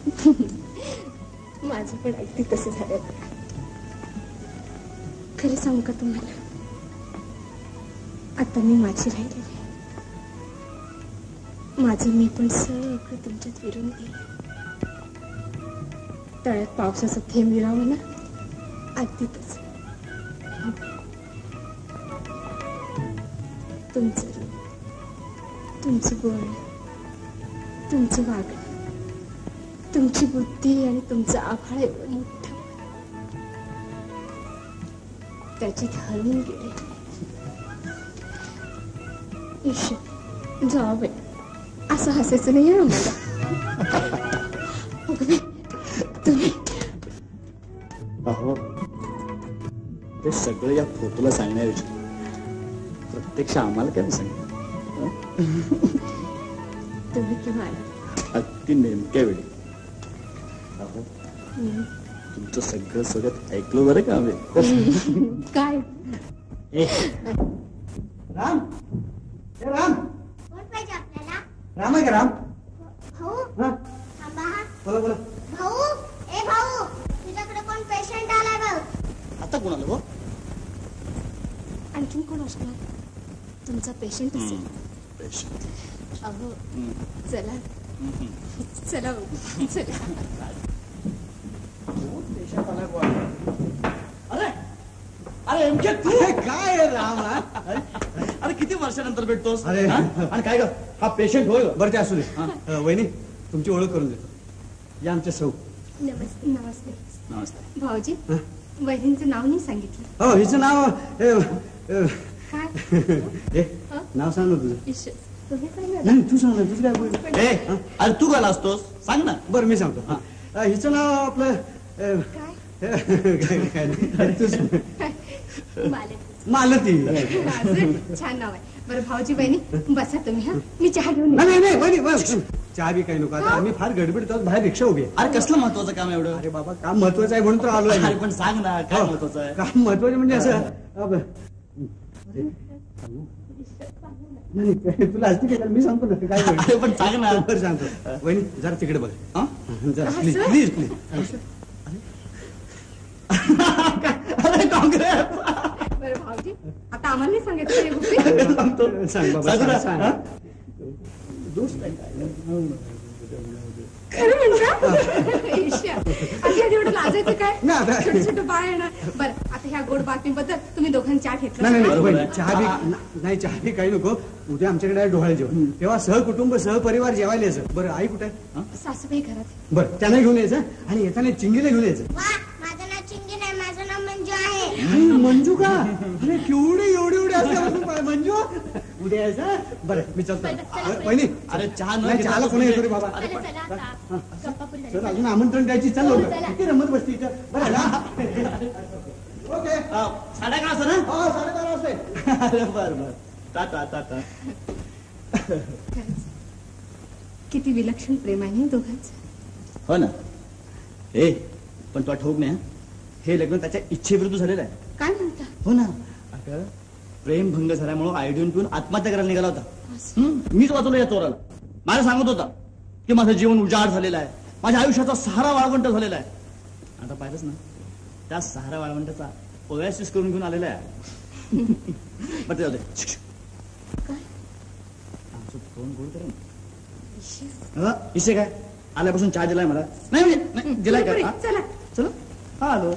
माझं पण अगदी तसं झालं. खरं सांगू का तुम्हाला, आता मी माझी राहिलेली, माझं मी पण सगळं तुमच्यात विरून गेलं. तळ्यात पावसाचं थेंब विरावं ना, अगदी तसं. तुमचं रूप, तुमचं बोलणं, तुमचं वागणं, तुमची बुद्धी आणि तुमचं आभाळ एवढं मोठं, त्याच्यात हरवून गेले. ईश्वर, जाऊ बाई, असं हसायचं नाही आहे मला. तुम्ही अहो, ते सगळं या फोटोला सांगण्याऐवजी प्रत्यक्ष आम्हाला काय सांग. तुम्ही केव्हा आला? अगदी नेमक्या वेळी. अहो, तुमचं सगळं सगळं ऐकलं बरं का आम्ही. काय राम ए राम कोण पाहिजे आपल्याला? राम आहे का राम? भाऊ हा थांबा हा. बोला बोला. भाऊ ए भाऊ तुझ्याकडे कोण पेशंट आलाय बघ. आता कोणाला हो? आणखीन कोण असणार? तुमचा पेशंट असेल. पेशंट. अहो चला चला चला. अरे अरे एमके तू काय आहे राम हा? अरे किती वर्षानंतर भेटतोस? अरे. हा? आणि काय ग हा पेशंट होय. बरं ते असू दे. अ, वहिनी तुमची ओळख करून देतो. या आमच्या सौ. नमस्ते नमस्ते नमस्ते. भाऊजी वहिनींचं नाव नाही सांगितलं. हो हिचं नाव ए, ए, काय? ए, नाव सांग ना तुझं. ईश्वर, तुम्ही सांगा. नाही तू सांग ना तुझं काय बोल. ए अरे तू काय असतोस सांग ना. बरं मी सांगतो. अ, हिचं नाव आपलं ए, काय? काय काय नाही. तू सांग. मालती. मालती. असं छान नाव आहे. बरं भाऊजी बहिणी बसा तुम्ही. हा मी चहा घेऊन नाही येते. नाही नाही वहिनी बस. चहा बी काही नको आता आम्ही फार गडबडीत आहोत. बाहेर रिक्षा उभी आहे. अरे कसलं महत्वाचं काम एवढं? अरे बाबा काम महत्वाचं आहे म्हणून तर आलो आहे. अरे पण सांग ना काय महत्वाचं आहे? काम महत्वाचं म्हणजे असं अब- नाही काय तुला असते काय मी सांगतो ना काय अरे पण सांग ना. बरं सांगतो. वहिनी जरा तिकडे बघ. हा? जरा प्लीज प्लीज प्लीज. अरे काँग्रेस. बरं भाऊजी आता आम्हाला नाही सांगितलं हे गोष्टी. सांगतो. सांग बाबा सांग ना. सांग. हा? दोस्त आहे काय? खरं म्हणता? ईश्वर, आधी आधी एवढं लाजायचं काय? नाही, आता- छोटं छोटं बाळ आहे ना. बरं आता ह्या गोड बातमीबद्दल तुम्ही दोघांनी चहा घेतला नाही नाही का? नाही, बरोबर वहिनी, आहे. चहा बी ना- नाही चहा बी काही नको. उद्या आमच्याकडे आहे डोहाळे जेवण. तेव्हा सहकुटुंब सहपरिवार जेवायला यायचं. बरं आई कुठे आहे? सासूबाई घरात. बरं त्यांना घेऊन यायचं आणि येताना चिंगीला घेऊन यायचं. वा माझं नाव चिंगी नाही माझं नाव मंजू आहे. अरे, मंजू का? अरे केवढी एवढी एवढी असल्यापासून पाय- मंजू उद्या यायचं. बरं मी चलतो. चला, चला. वहिनी अरे चहा न नाही घेता चहाला कोणी येतो रे बाबा. चला चला आता गप्पा पुरी सर झाली. अजून आमंत्रण द्यायची चल लवकर. चला. किती रमत बसती इथं. बरं ना ओके अ, साडे अकरा असं ना. हो साडेबारा वाजता. अरे बर बर. टाटा टाटा. खरंच. किती विलक्षण प्रेम आहे ना दोघांचं. हो ना. ए पण तुला ठाऊक नाही हं? हे लग्न त्याच्या इच्छेविरुद्ध झालेलं आहे. काय म्हणता? हो ना. अगं प्रेम भंग झाल्यामुळे आयोडीन पिऊन आत्महत्या करायला निघाला होता. हं, मीच वाचवलं या चोराला. मला सांगत होता की माझं जीवन उजाड झालेलं आहे. माझ्या आयुष्याचा सहारा वाळवंट झालेला आहे. आता पाहिलंच ना त्या सहारा वाळवंटाचा ओएसिस करून घेऊन आलेला आहे. बरं जाऊ दे. काय? आमचं फोन गोड करेन. ईश्वर. इशे काय आल्यापासून चहा दिलाय मला. नाही म्हणजे नाही, दिलाय पुरी, का? चला. चला हा आलो.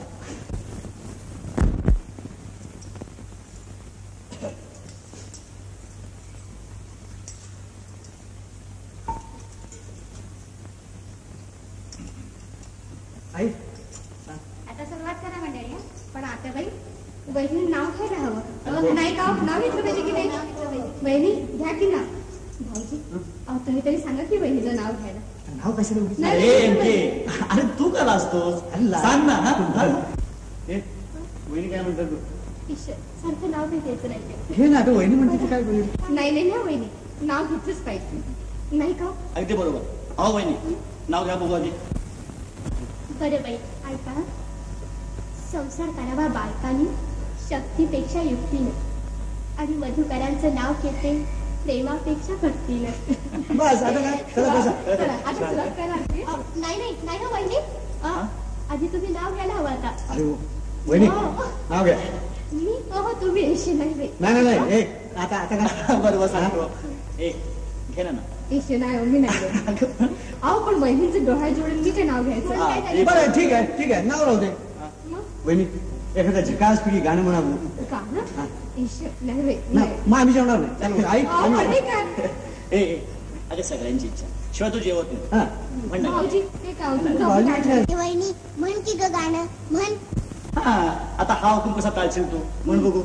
आई आता सुरुवात करा मंडळी हं. पण आता बाई बहिणी नाव घ्यायला हवं. अहो, नाही का नाव घेतलं पाहिजे की नाही? बहिणी घ्या की नाव. भाऊजी अहो तुम्ही तरी सांगा की बहिणीचं नाव घ्यायला. नाव कशाला उगीच? नाही, ए, नाही, नाही. एम के, अरे तू का असतोस? अरे ला- सांग ना. हा? हा? ए, वहिनी काय म्हणतात तू? ईश्वर सारखं नाव नाही द्यायचं नाही ते. हे ना आता वहिनी म्हणते ती काय बोलली. नाही नाही ना वहिनी नाव घेतलंच पाहिजे नाही का? अगदी बरोबर. अहो वहिनी नाव घ्या बघू आधी. बरं बाई ऐका संसार करावा बायकांनी शक्तीपेक्षा युक्तीनं आणि मधुकरांचं नाव घेते प्रेमापेक्षा भक्तीनं. बस आता काय चला बसा. चला, आता सुरुवात करा आधी. अ, नाही नाही नाही ना वहिनी अ, आधी तुम्ही नाव घ्यायला हवं आता. अरे हो. वहिनी हो. नाव घ्या. मी हो तुम्ही येशी नाही बाई. नाही नाही नाही ए, आता आता काय बरोबर सांगतो. ए घे ना. ईश्वर नाही हो, मी नाही घेत. अहो पण बहिणीचं डोळा जोडून मी काय नाव घ्यायचं? हा, ए, बरं ठीक आहे ठीक आहे नाव राहू दे. मग वहिनी एखाद्या झकास पिढी गाणं म्हणावं. का ना? ईश्वर नाही बाई, ना नाही. मग आम्ही जेवणार नाही. चला, आई अहो, आम्ही- पण नाही का? ए ए, अगं सगळ्यांची इच्छा शिवाय तू जेवत नाही. हा. म्हण ना. भाऊजी ते का होतं? भाऊजी काय काय? ए, वहिनी म्हण की ग गाणं म्हण. हा आता हा हुकूम कसा टाळशील तू म्हण बघू.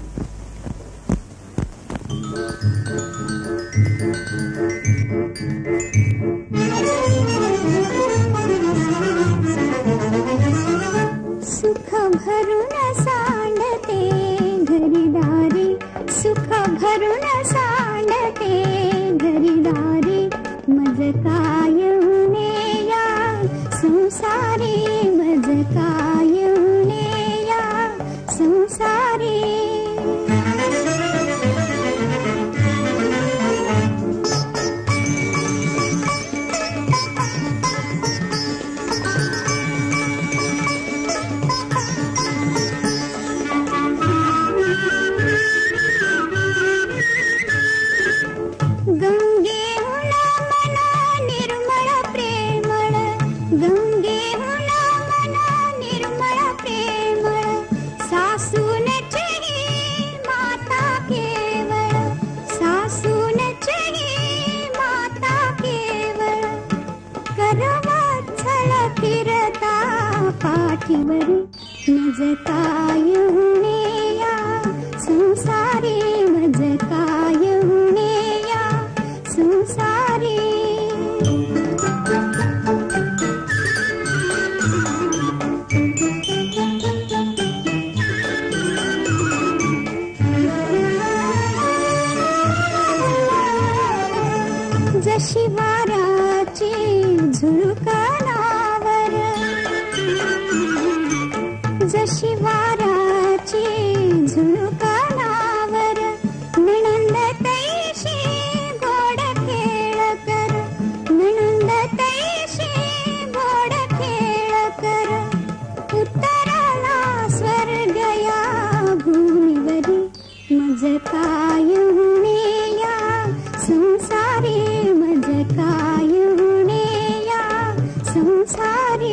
सुख भरून सांडते घरीदारी सुख भरून सांडते घरीदारी मज काय होणे या संसारी, मज काय होणे या संसारी. जशी वाराची झुळकानावर, जशी वाराची झुळकानावर, नणंद तैशी गोड खेळ कर, नणंद तैशी गोड खेळ कर. उत्तराला स्वर्ग या भूमीवरी, मज काय होणे या संसारी, मज काय होणे या संसारी.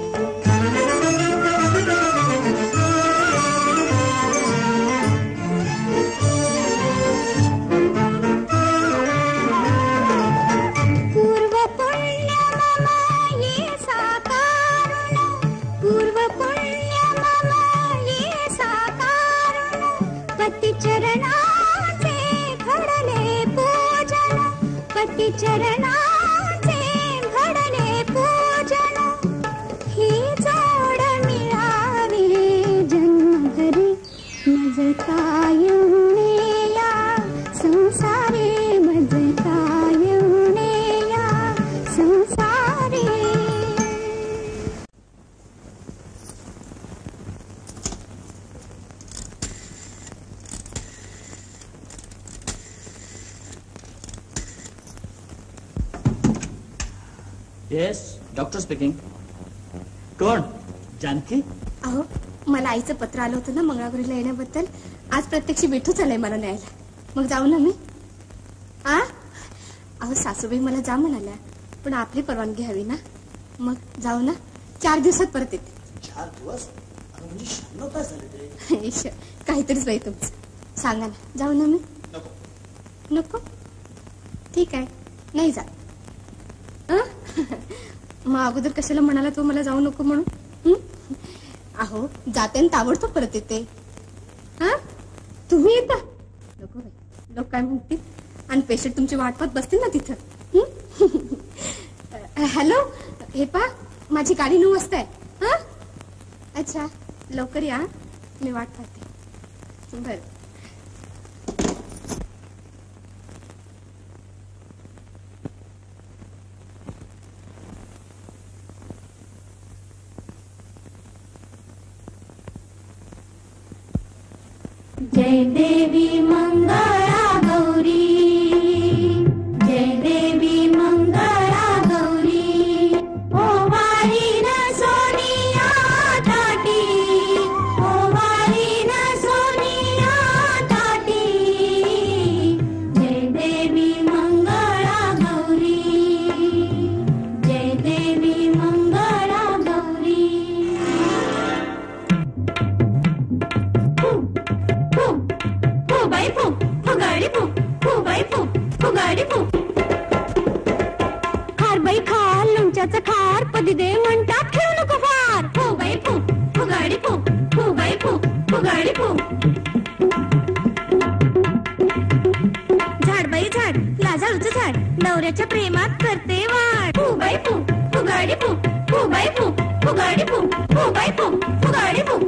पूर्व पुण्य मम ये साकारुण, पूर्व पुण्य मम ये साकारुण. पती चरणाचे घडले पूजन, पती चरणाचे घडले पूजन. ही जोड मिळावी जन्मभरी, मज काय होणे या संसारी, मज काय होणे या संसारी. Yes, doctor speaking. कोण? जानकी? अहो, मला आईचं पत्र आलं होतं ना मंगळागौरीला येण्याबद्दल. आज प्रत्यक्ष भेटूच आलंय मला न्यायला. मग जाऊ ना मी? आ अहो, सासूबाई मला जा म्हणाल्या, पण आपली परवानगी हवी ना. मग जाऊ ना, चार दिवसात परत येते. चार दिवस? म्हणजे शहाण्णव तास झाले ते. ईश्वर, काहीतरीच बाई तुमचं. सांगा ना, जाऊ ना मी? नको. नको? ठीक आहे, नाही जा. मग अगोदर कशाला म्हणाला तो मला जाऊ नको म्हणून? अहो, जाते आणि ताबडतोब परत येते. हा, तुम्ही येता? नको बाई, लोक काय म्हणतील, आणि पेशंट तुमची वाट पाहत बसतील ना तिथं. हॅलो, हे पा, माझी गाडी नऊ वाजता आहे. हा, अच्छा, लवकर या, मी वाट पाहते. बरं. जय देवी मंगळा गौरी, जय देवी मंगळा गौरी. ओ वारी न सोनिया ताटी, ओ वारी न सोनिया ताटी. जय देवी मंगळा गौरी, जय देवी मंगळा गौरी. बाई फू, फुगाडी फू, फू बाई फू, फुगाडी फू. खार बाई खार, लोणच्याचं खार, पदी दे म्हणतात ठेवू नको फार. फू बाई फू, फुगाडी फू, फू बाई फू, फुगाडी फू. झाड बाई झाड, लाजाळूचं झाड, नवऱ्याच्या प्रेमात करते वाढ. फू बाई फू, फुगाडी फू, फू बाई फू, फुगाडी फू, फू बाई फू, फुगाडी फू.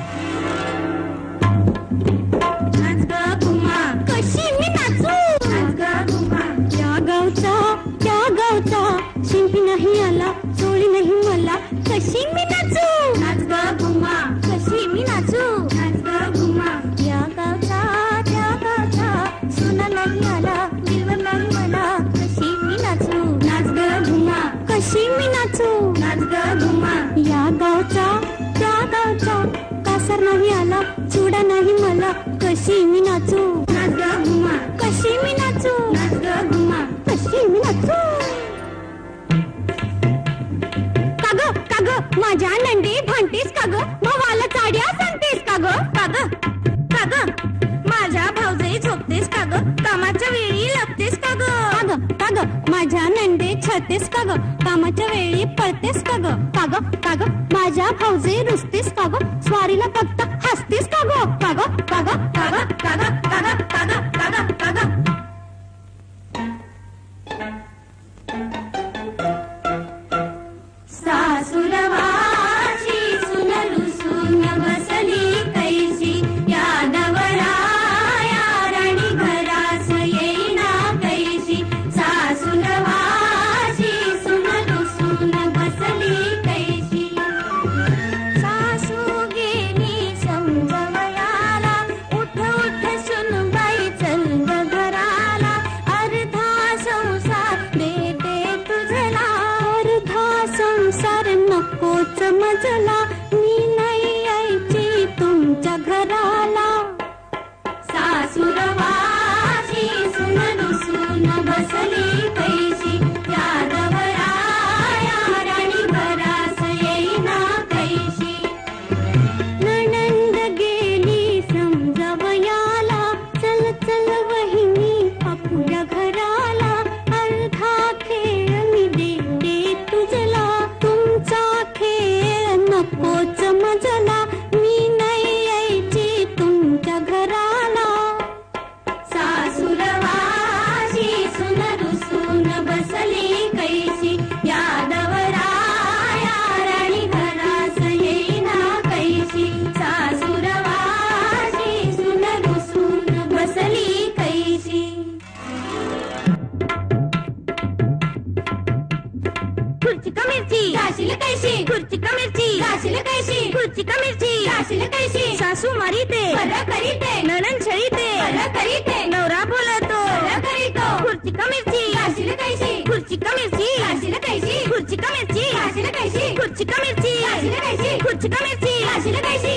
कशी मी नाचू, त्या गावचा, त्या गावचा, शिंपी नाही आला, चोळी नाही मला, कशी मी नाचू. नाच ग घुमा, कशी मी नाचू. नाच ग घुमा, त्या गावचा, त्या गावचा, सोना नाही आला, बिलवर नाही मला, कशी मी नाचू. नाच ग घुमा, कशी मी नाचू. नाच ग घुमा, या गावचा, त्या गावचा, कासर नाही आला, चुडा नाही मला, कशी मी नाचू. नाच ग घुमा, कशी मी नाचू. नाच ग घुमा, कशी मी नाचू. काग काग माझ्या नंदी भांडतीस काग, भावाला चाड्या सांगतेस काग. काग काग माझ्या भाऊजाई झोपतेस काग, कामाच्या वेळी लपतेस काग. काग काग माझ्या नंदे छळतेस काग, कामाच्या वेळी पळतेस काग. काग काग माझ्या माझ्या भाऊजे रुसतीस का गो, स्वारीला फक्त हसतीस का गो, का गो, का गो, का गो, का गो, का गो, का गो, का गो, का गो. सासुरवाची सुन रुसून बसली कैसी, यादवराया राणी घरास येईना कैसी. सासुरवाची सुन रुसून बसली कैसी. सासू गेली समजवयाला, उठ उठ सुनबाई चल ग घराला. अर्धा संसार देते तुझला, अर्धा संसार नकोच मजला. मी नाही यायची तुमच्या घराला. सासुरवाची सुन रुसून बसली कैसी, यादवराया राणी घरास येईना कैसी. नणंद गेली समजवयाला, चल चल वहिनी आपुल्या घराला. अर्धा खेळ मी देते तुझला, तुमचा खेळ नकोच मजला. मी नाही यायची तुमच्या घराला. सासुरवाची सुन रुसून बसली कैसी, यादवराया राणी घरास येईना कैसी. सासुरवाची सुन रुसून बसली कैसी. खुर्ची का मिरची घाशील कैशी, खुर्ची का मिरची घाशील कैशी, खुर्ची का मिरची घाशील कैशी. सासू मारीते बरं करीते, नणंद छळीते बरं करीते, नवरा बोलतो बरं करीतो. खुर्ची का मिरची घाशील कैशी, खुर्ची का मिरची घाशील कैशी, खुर्ची का मिरची घाशील कैशी, खुर्ची का मिरची घाशील कैशी, खुर्ची का मिरची घाशील कैशी.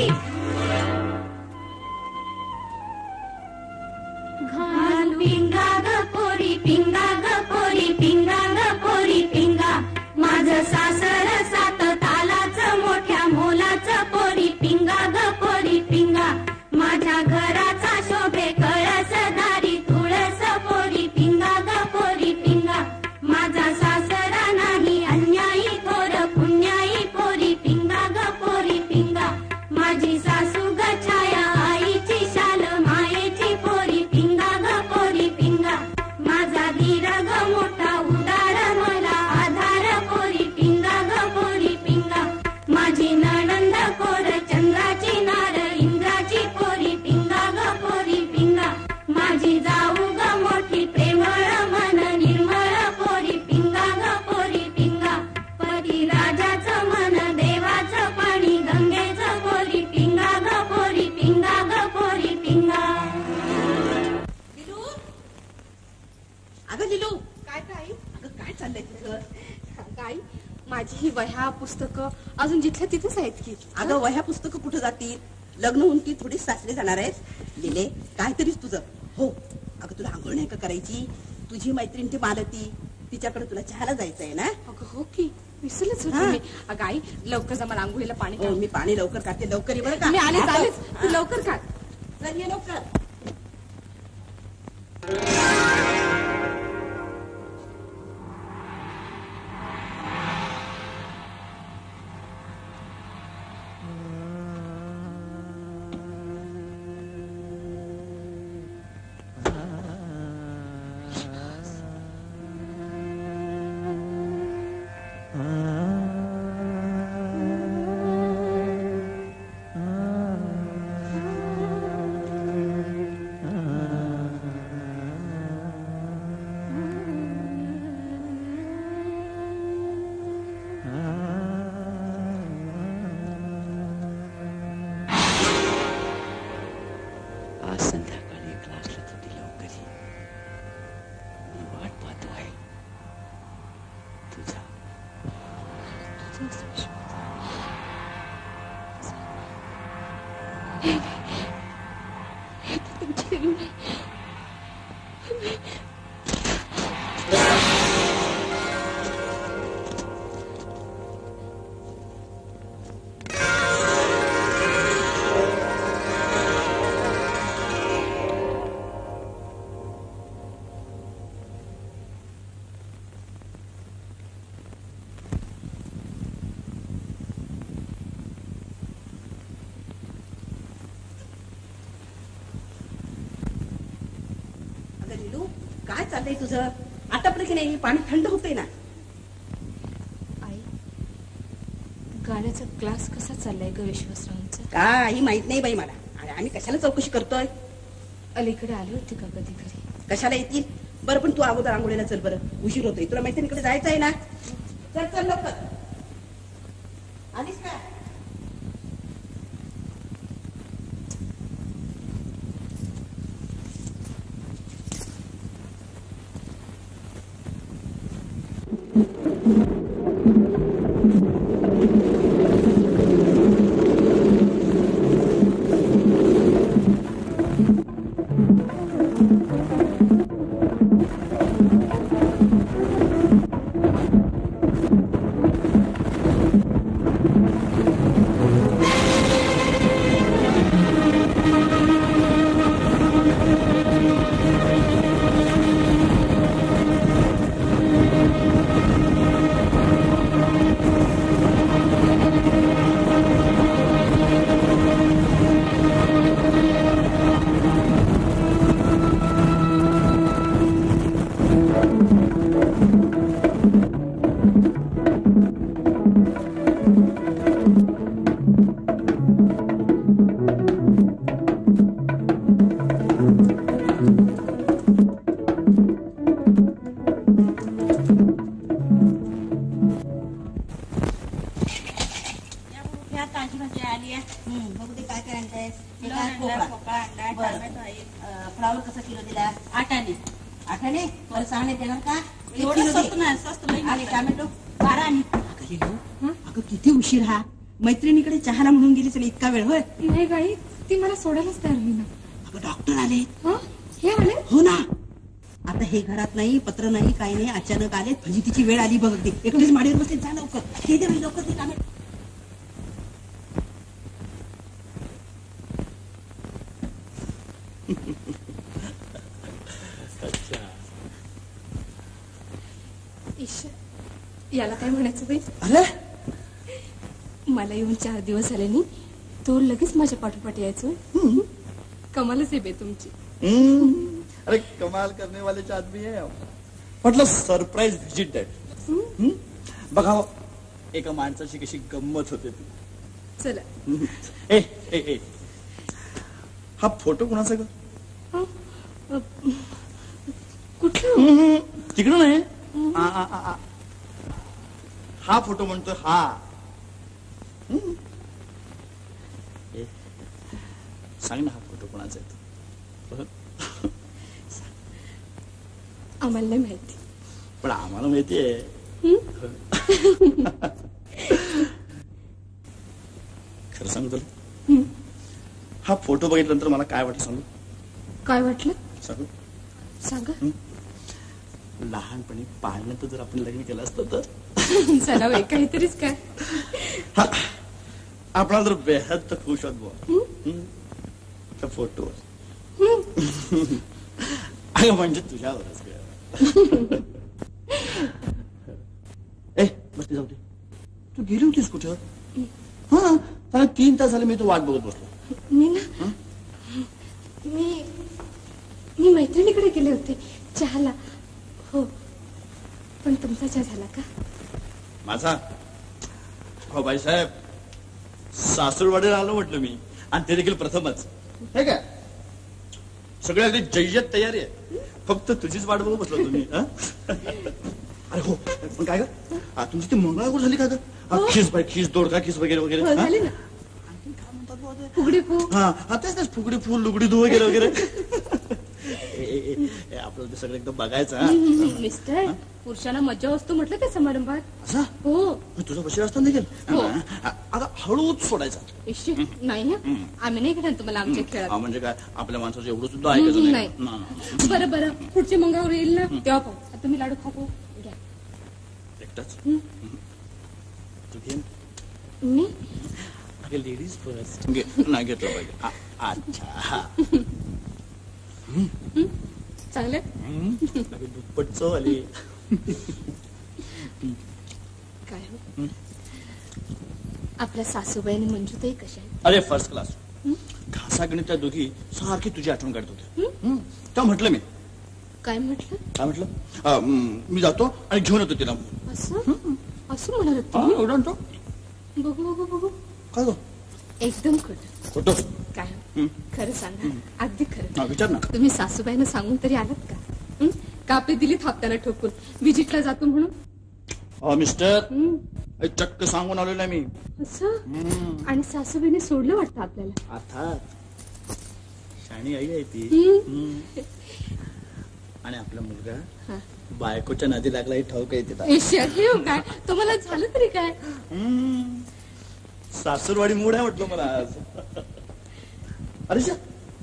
घाल पिंगा ग पोरी, पिंगा ग पोरी, पिंगा ग पोरी पिंगा. माझं सासर सात तालाचं मोठ्या मोलाचं पोरी पिंगा ग पोरी पिंगा. माझ्या घराचा शोभे कळसदारी तुळस पोरी पिंगा ग पोरी पिंगा. माझा सासरा नाही अन्यायी थोर पुण्याई पोरी पिंगा ग पोरी पिंगा. माझी सासू ग छाया आईची शाल मायेची पोरी पिंगा ग पोरी पिंगा. माझा धीर ग मोठा उदार मला आधार पोरी पिंगा ग पोरी पिंगा. माझी नणंद कोर चंद्राची नार इंद्राची पोरी पिंगा ग पोरी पिंगा. माझी जाऊ ग मोठी प्रेमळ मन निर्मळ पोरी पिंगा ग पोरी पिंगा. पती राजाचं मन देवाचं पाणी गंगेचं पोरी पिंगा ग पोरी पिंगा ग पोरी पिंगा. लिलू, अगं लिलू, काय ताई? अगं काय चाललंय तुझं? ताई, माझी ही वह्या पुस्तकं अजून जिथल्या तिथेच आहेत की. अगं वह्या पुस्तकं कुठं जातील? लग्न होऊन ती थोडी सासरे जाणार आहेत. लिले काहीतरीच तुझं. हो अगं तुला आंघोळ नाही का करायची? तुझी मैत्रीण ती मालती, तिच्याकडे तुला चहाला जायचंय ना? अगं हो की, विसरलेच हा. होते मी. अगं आई, लवकर जा, मला आंघोळीला पाणी हो काढ. मी पाणी लवकर काढते, लवकर ये बरं का. मी आलेच आलेच, तू लवकर काढ. चल ये लवकर. काय चाललंय तुझं? आटापलं की नाही? पाणी थंड होतंय ना. आई, गाण्याचा क्लास कसा चाललाय ग विश्वासरावांचा? काही माहित नाही बाई मला. आणि आम्ही कशाला चौकशी करतोय? अलीकडे आले होते का कधी घरी? कशाला येतील? बरं पण तू अगोदर आंघोळीला चल बरं, उशीर होतोय. तुला मैत्रिणीकडे जायचं आहे ना? चल चल लवकर. आलीस का? फ्लावर कसा किलो दिला? आठाने. आठाने? मला सहाने देणार का? आणि टोमॅटो बारा आणि. अगं किती उशीर हा. मैत्रिणीकडे चहाला म्हणून गेली चल इतका वेळ? होय नाही बाई, ती मला सोडायलाच तयार होईना. अगं डॉक्टर आले. हे आले? हो ना. आता हे घरात नाही, पत्र नाही, काही नाही, अचानक आले. फजितीची वेळ आली बघ. एकटीच माडीवर बसले. जा लवकर हे दे लवकर ते टोमॅटो. याला काय म्हणायचं बाई? अरे मला येऊन चार दिवस झाले नाही, तो लगेच माझ्या पाठोपाठ यायचो. कमालच आहे बे तुमची. अरे कमाल करने वाले आदमी है. म्हटलं सरप्राईज व्हिजिट दॅट. बघा एका माणसाची कशी गंमत होते ती. चला. ए ए ए हा फोटो कोणाचा ग? कुठला? तिकडं नाही. हा फोटो म्हणतोय हा. सांग ना हा फोटो कोणाचा आहे? आम्हाला नाही माहिती. पण आम्हाला माहिती आहे. खरं सांगू तुला, हा फोटो बघितल्यानंतर मला काय वाटलं सांगू? काय वाटलं? सांगू सांगा. लहानपणी पाळण्यात जर आपण लग्न केलं असतं तर. चला बाई, काहीतरीच काय. आपला जर बेहद तर खुश होत बुवा त्या फोटोवर. अगं म्हणजे तुझ्यावरच. ए बस जाऊ दे. तू गेली होतीस कुठं? हा त्याला तीन तास झाले मी तो वाट बघत बसलो. मी ना मी मी मैत्रिणीकडे गेले होते चहाला. हो पण तुमचा चहा झाला का? माझा? हो बाईसाहेब, सासूरवाडीला आलो म्हटलं मी, आणि ते देखील प्रथमच. हे काय सगळ्या अगदी जय्यत तयारी आहे. फक्त तुझीच वाट बघू बसलो तुम्ही. अरे हो पण काय ग तुमची ती मंगळागौर झाली का ग? खिस बाई खिस दोडका खिस वगैरे वगैरे झाली ना. फुगडी फू. हा तेच तेच फुगडी फुल लुगडी धू वगैरे वगैरे. आपल्याला ते सगळं एकदम बघायचं. मिस्टर, पुरुषाला मज्जा असतो म्हटलं त्या समारंभात. असं? हो. तुझा बशी असताना देखील आता हळूच सोडायचा. नाही आम्ही नाही घेणार तुम्हाला आमच्या खेळात. म्हणजे काय आपल्या माणसाचं एवढं सुद्धा ऐकायचं नाही. बरं बरं पुढची मंगळागौर येईल ना तेव्हा पाहू. आता मी लाडू खाऊ. घ्या एकटाच. तू घे. मी अगं लेडीज फर्स्ट. नाही घेतलं पाहिजे. अच्छा चांगलं. दुप्पट चव आली. काय आपल्या सासूबाईने मंजूताई कशा आहेत? अरे फर्स्ट क्लास. घासा गणित त्या दोघी सारखी तुझी आठवण काढत होत्या. तेव्हा म्हटलं मी काय म्हटलं? काय म्हटलं? अं, मी जातो आणि घेऊन येतो तिला. असं असं म्हणाल हा, एवढं आणतो. बघू बघू बघू. काय गो? एकदम खोटं. खोटं? काय हं. खरं सांगा. अगदी खरं. हा, विचार ना. तुम्ही सासूबाईनं सांगून तरी आलात का? हं? कापे दिलीत हप्त्याला ठोकून विजिटला जातो म्हणून. अ, मिस्टर हं. हे चक्क सांगून आलेलो आहे मी. असं? आणि सासूबाईने सोडलं वाटतं आपल्याला. अर्थात शाणी आई आहे ती. हं. हं. आणि आपला मुलगा हा. बायकोच्या नादी लागला हे ठाऊक आहे तिला. ईश्वर, हे हो काय तुम्हाला झालं तरी काय? हं. सासूरवाडी मूड आहे म्हटलं मला आज. अरे शा.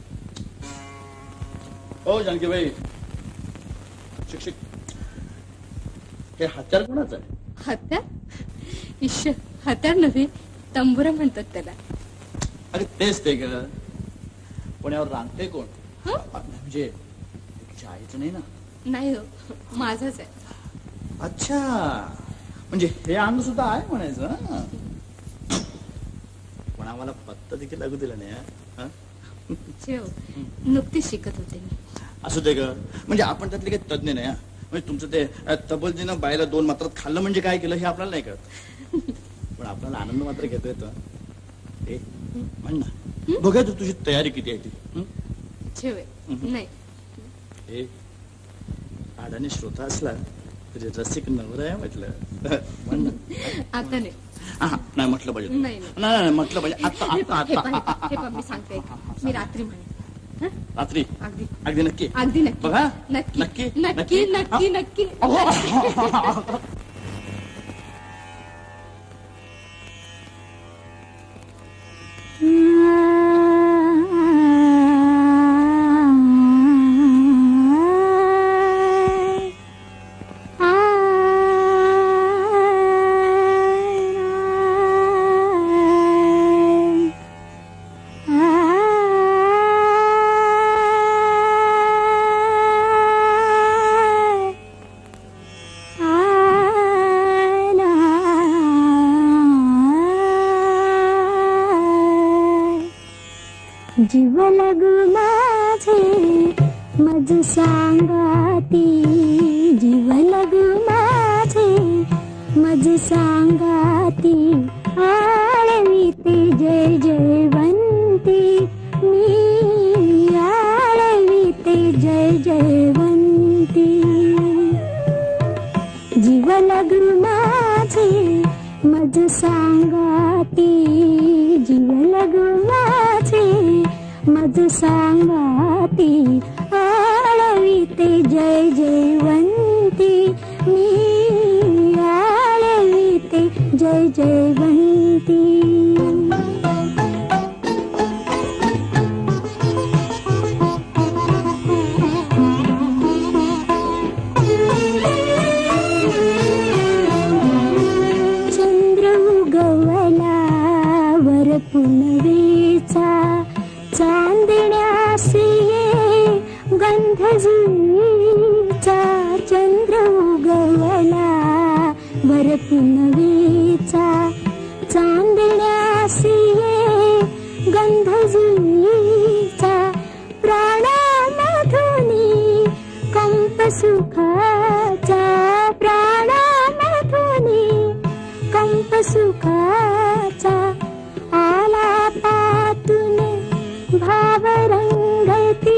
ओ जानकीबाई, शिक्षक हे हत्यार कोणाचं आहे? हत्यार? ईश्वर, हत्यार नव्हे, तंबुरा म्हणतात त्याला. अरे तेच ते ग. पण यावर रांगते कोण? हं? म्हणजे आईचं नाही ना? नाही हो, माझाच आहे. अच्छा, म्हणजे हे अंग सुद्धा आहे म्हणायचं. पण आम्हाला पत्ता देखील लागू दिला नाही. हं? जेव, नुकतीच शिकत होते मी. असू दे ग. म्हणजे आपण त्यातले काही तज्ञ नाही. हं? म्हणजे तुमचं ते तबलजीनं बायला दोन मात्रात खाल्लं म्हणजे काय केलं हे आपल्याला नाही कळत. पण आपल्याला आनंद मात्र घेता येतो. ए म्हण ना, बघा तू तुझी तयारी किती आहे ती. हं? जेव, नाही. ए आडाने श्रोता असला तरी रसिक नवरा आहे म्हटलं. म्हण ना. आता नाही. हा, नाही म्हटलं पाहिजे. नाही, नाही नाही म्हटलं पाहिजे. आता हे आता पहा, हे पहा, आता हे पहा, मी सांगते. मी रात्री म्हणेन. हं? रात्री अगदी अगदी नक्की अगदी नक्की. बघा. नक्की नक्की नक्की नक्की नक्की. जीव लगू माझे मज सांगाती, जीव लगू माझे मज सांगाती, आळवीते जय जयवंती मी, आळवीते जय जयवंती. जीव लगू माझे मज सांगाती, जीव लगू माझे मज सांगाती, आळवीते जय जयवंती मी, आळवीते जय जयवंती. चंद्र उगवला वर पुनवेचा, चांदण्यासी ये गंध जुईचा. चंद्र उगवला वर पुनवेचा, चांदण्यासी ये गंध जुईचा. प्राणामधुनी कंप सुखाचा, प्राणामधुनी कंप सुखाचा. आला पातून भाव रंगती,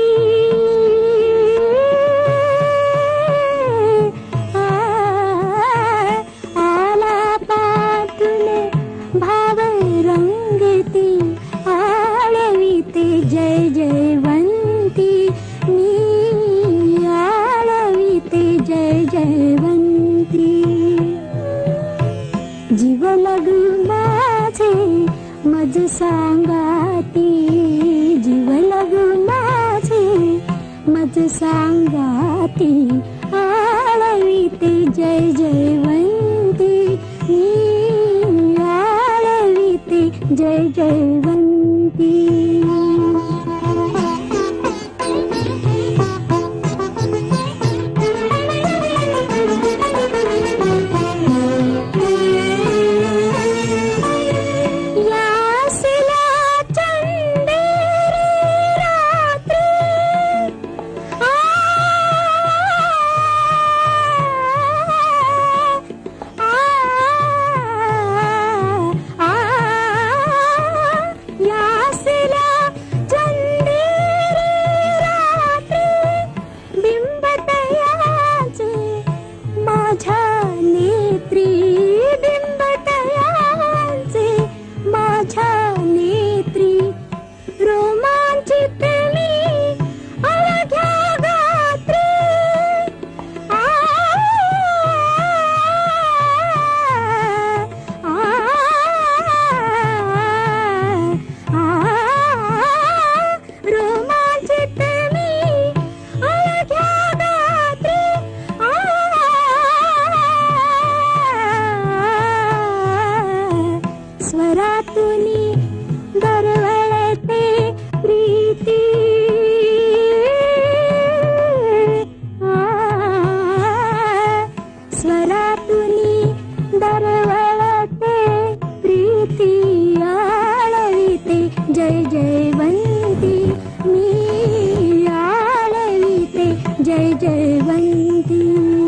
आला पातून भाव रंगती, आळवीते जय जयवंती मी, आळवीते जय जयवंती. जीव लगू माझे मज सांगाती, जीव लगू माझे मज सांगाती, आळवीते जय जयवंती मी, आळवीते जय जयवंती. आ दारातुनी दरवळते प्रीती आळविते जय जयवंती मी आळविते जय जयवंती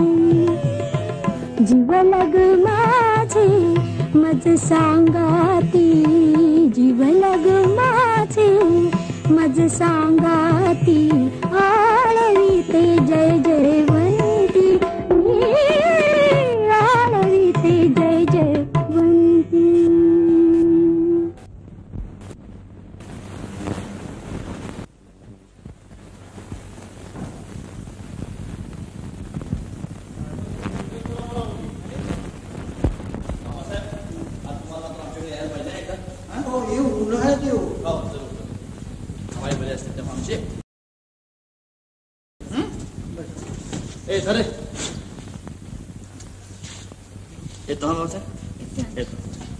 जीव लग माझे मज सांगाती जीव लग माझे मज सांगाती आळविते जय जयवंती मी आळविते जय जयवंती. हो येऊ उन्हाळ्यात येऊ. ए सर येतो हा भाऊसाहेब येतो.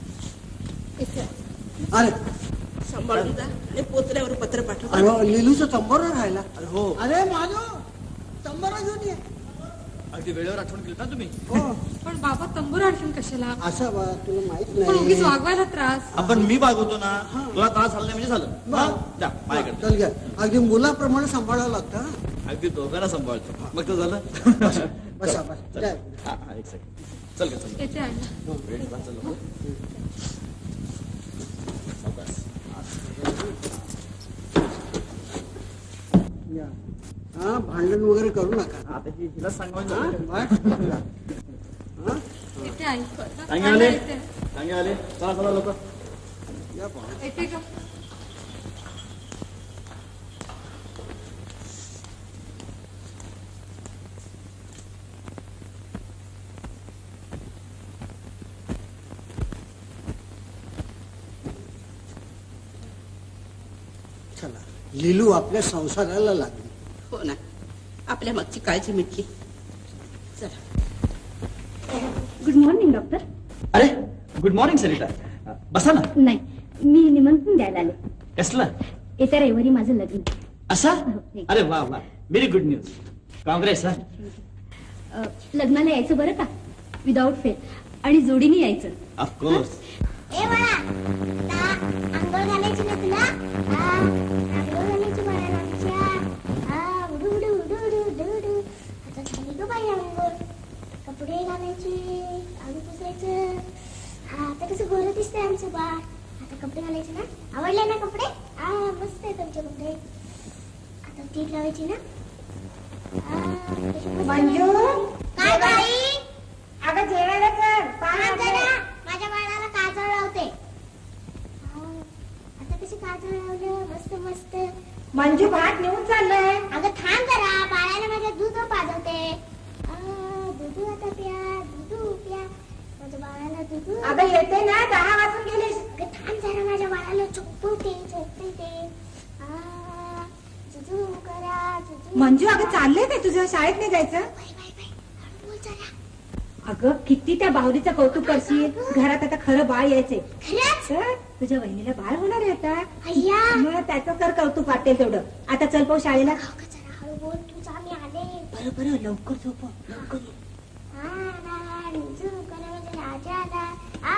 अरे सांभाळून जा आणि पोचल्यावर पत्र पाठव. अरे लिलूचं तंबोरा राहिला. अरे हो अरे माझो तंबोरा घेऊन ये. अगदी वेळेवर आठवण केली ना तुम्ही. हो पण बाबा तंबूर आणखीन कशाला? असं बा तुला माहित पण उगीच नाही. वागवायला त्रास. आपण मी बागवतो ना तुला त्रास झाला नाही म्हणजे झालं. हा? जा माझ्याकडे चल घ्या अगदी मुलाप्रमाणे सांभाळावं लागतं हं. अगदी दोघांना सांभाळतो मग तर झालं. बसा बसा चल. जा. हा हा एक सेकंड चल का चल येते अण्णा. वेळ झाला, चल लवकर. सावकाश. या. हा भांडण वगैरे करू नका. हा, त्याची हिला सांगावं हा? लागेल. बस. हा? येते आई. सांगे अण्णा आले येते. सांगे आले चला चला लोक. या पाहा. येते का? चला लिलू आपल्या संसाराला लागली. हो ना आपल्या मागची काळजी मिटली. चला गुड मॉर्निंग डॉक्टर. अरे गुड मॉर्निंग सरिता बसा ना. नाही मी निमंत्रण द्यायला आले. कसलं येत्या रविवारी माझं लग्न. असा हो. अरे वा वा व्हेरी गुड न्यूज. काँग्रेस हा अ, लग्नाला यायचं बरं का विदाऊट फेल आणि जोडीने यायचं. ऑफकोर्स. ए बाळा आता आंघोळ घालायची ना तुला. हा, आंघोळ घालायची बाळाला आमच्या. हा, उडू उडू उडू उडू उडू उडू. आता झाली ग बाई आंघोळ. कपडे घालायचे आंघोळ पुसायचं. हा आता कसं गोरं दिसतंय आमचं बाळ. आता कपडे घालायचे ना. आवडले ना कपडे. हा मस्त आहे तुमचे कपडे. आता टीप लावायची ना. मंजू काय बाई. अगं जेवायला कर. हा, जरा माझ्या बाळाला काजळ लावते. हा, आता कशी काजळ लावलं मस्त मस्त. मंजू भात नेऊन चाललंय. अगं थांब जरा बाळाला माझ्या दूध पाजवते. आ, दूध आता प्या दूध प्या माझ्या बाळाला दूध. अगं येते ना दहा वाजून गेले. अगं थांब जरा माझ्या बाळाला झोपवते झोपते ते. आ, जुजू करा जुजू. मंजू अगं चाललंय काय तुझं शाळेत नाही जायचं? बाई, बाई, बाई, हळू बोल जरा. अगं किती त्या बाहुलीचं कौतुक करशील. घरात आता खरं बाळ यायचंय. खरंच तर तुझ्या बहिणीला बाळ होणार आहे आता. अय्या. मग त्याचं कर कौतुक वाटेल तेवढं. आता चल पाहू शाळेला. अगं जरा हळू बोल तुझा मी आले. बरं बरं लवकर झोप लवकर ये. आ, रा, जुजू करा म्हणजे राजाला. आ.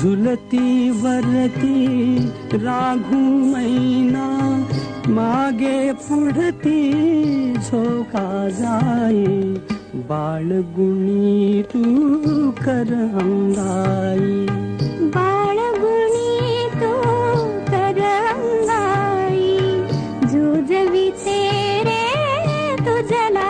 झुलती वरती राघू मैना मागे पुढती झोका जाई बाळगुणी तू कर अंगाई बाळगुणी तू कर अंगाई जुजवी तेरे तुझला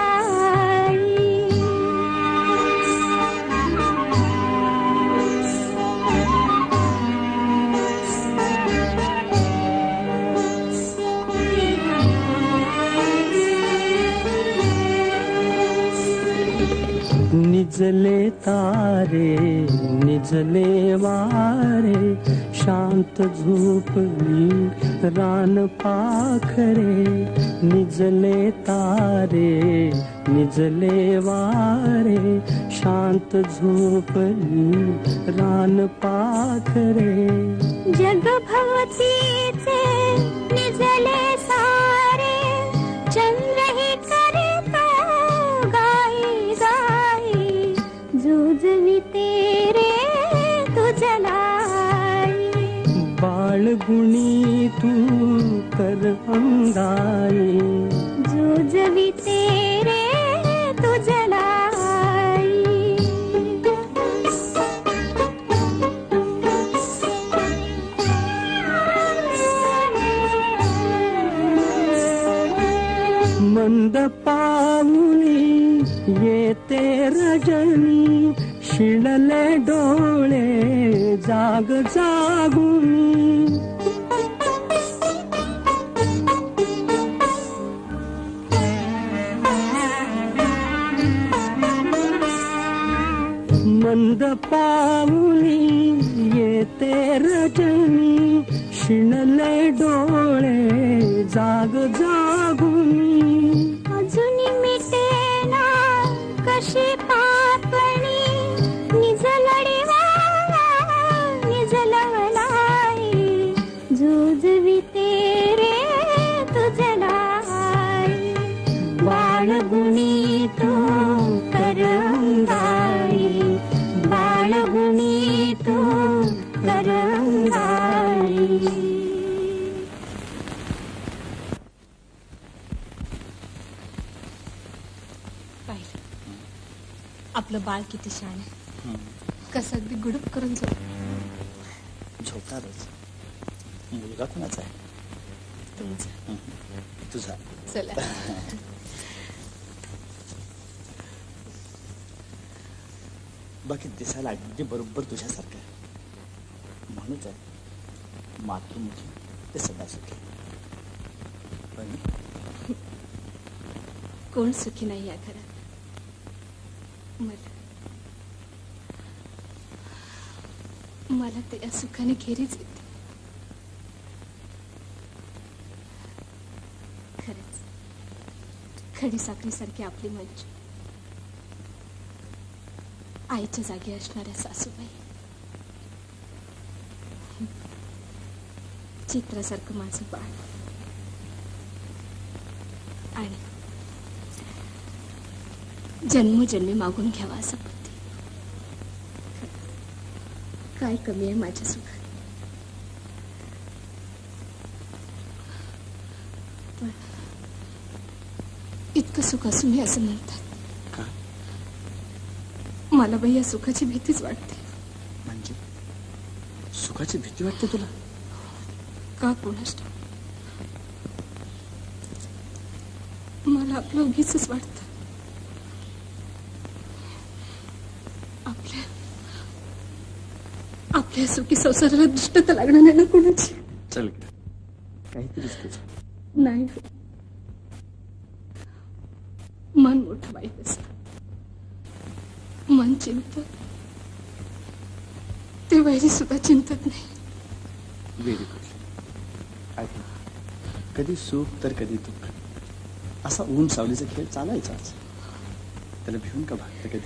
निजले तारे निजले वारे शांत झोपली रान पाखरे निजले तारे निजले वारे शांत झोपली रान पाखरे जग भवतीचे निजले सारे चंद्रही करीत गाई गाई जुजवी तेरे तुझलाई बाळगुणी तू कर अंगाई जुजवी तेरे तुझलाई मंद पाऊली येते रजनी शिळले डोळे जाग जागुनी मंद पाऊली येते रजनी शिणले डोळे जाग जागुनी अजूनी मिटेना कशी पापणी निजलडी निजलवलाई जुजवी तेरे तुझलाई बाळगुणी तू कर अंगाई बाळगुणी तू कर अंगाई आपलं बाळ किती छान आहे कसं अगदी गुडूप करून झोप झोपणारच मुलगा कोणाचा आहे तुमचं तुझा चला बाकी दिसायला अगदी बरोबर तुझ्यासारखं आहे म्हणूच आहे मातृमुखी ते सदा सुखी पण कोण सुखी नाही या घरात मला मला ते या सुखाने घेरीच येते खरंच खडी साखरीसारखी आपली मंजू आईच्या जागी असणाऱ्या सासूबाई चित्रासारखं माझं बाळ आणि जन्मोजन्मी मागून घ्यावा असं पती काय कमी आहे माझ्या सुखात पण इतकं सुख असून मी असं म्हणतात मला बाई या सुखाची भीतीच वाटते म्हणजे सुखाची भीती वाटते तुला का कोणास मला आपलं उगीच वाटतं आपल्या आपल्या सुखी संसाराला दुष्टता लागणार नाही ना कोणाची चल काहीतरीच तुझं नाही मन मोठं वाईट असतं मन चिंतत ते वैरी सुद्धा चिंतत नाही व्हेरी गुड कधी सुख तर कधी दुःख असा ऊन सावलीचा खेळ चालायचाच त्याला भिवून का भागतं कधी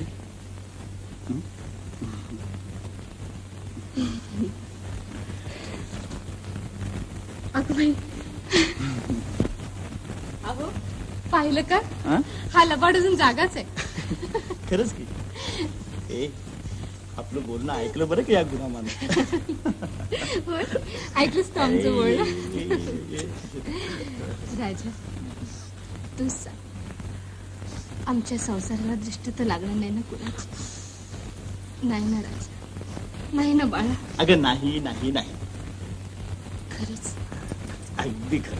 अगं बाई अहो पाहिलं का हा लबाड अजून जागाच आहे खरंच की ए आपलं बोलणं ऐकलं बरं की या गुलामानं. ऐकलंच तर आमचं बोलणं. राजा तूच सांग, आमच्या संसाराला दृष्टी तर लागणार नाही ना कुणाची? नाही ना राजा, नाही ना बाळा? अगं नाही नाही नाही, खरंच अगदी खरं.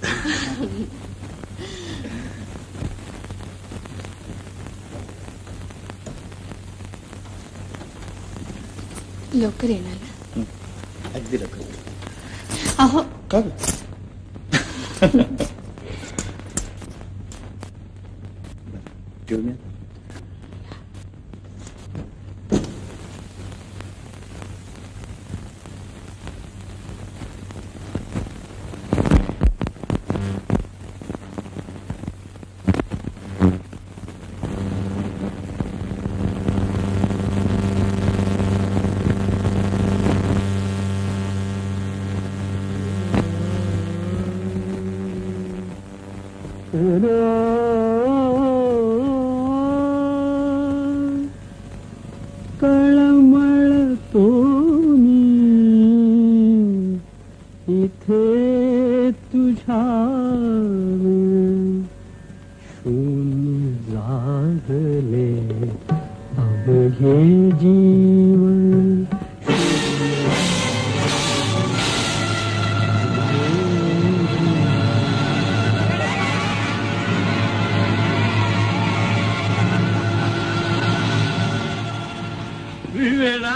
लवकर येणार ना? अगदी लवकर. अहो का ठेवून कळमळतो मी इथे तुझ्या शून्य लागले अवघे जीवन. विवेना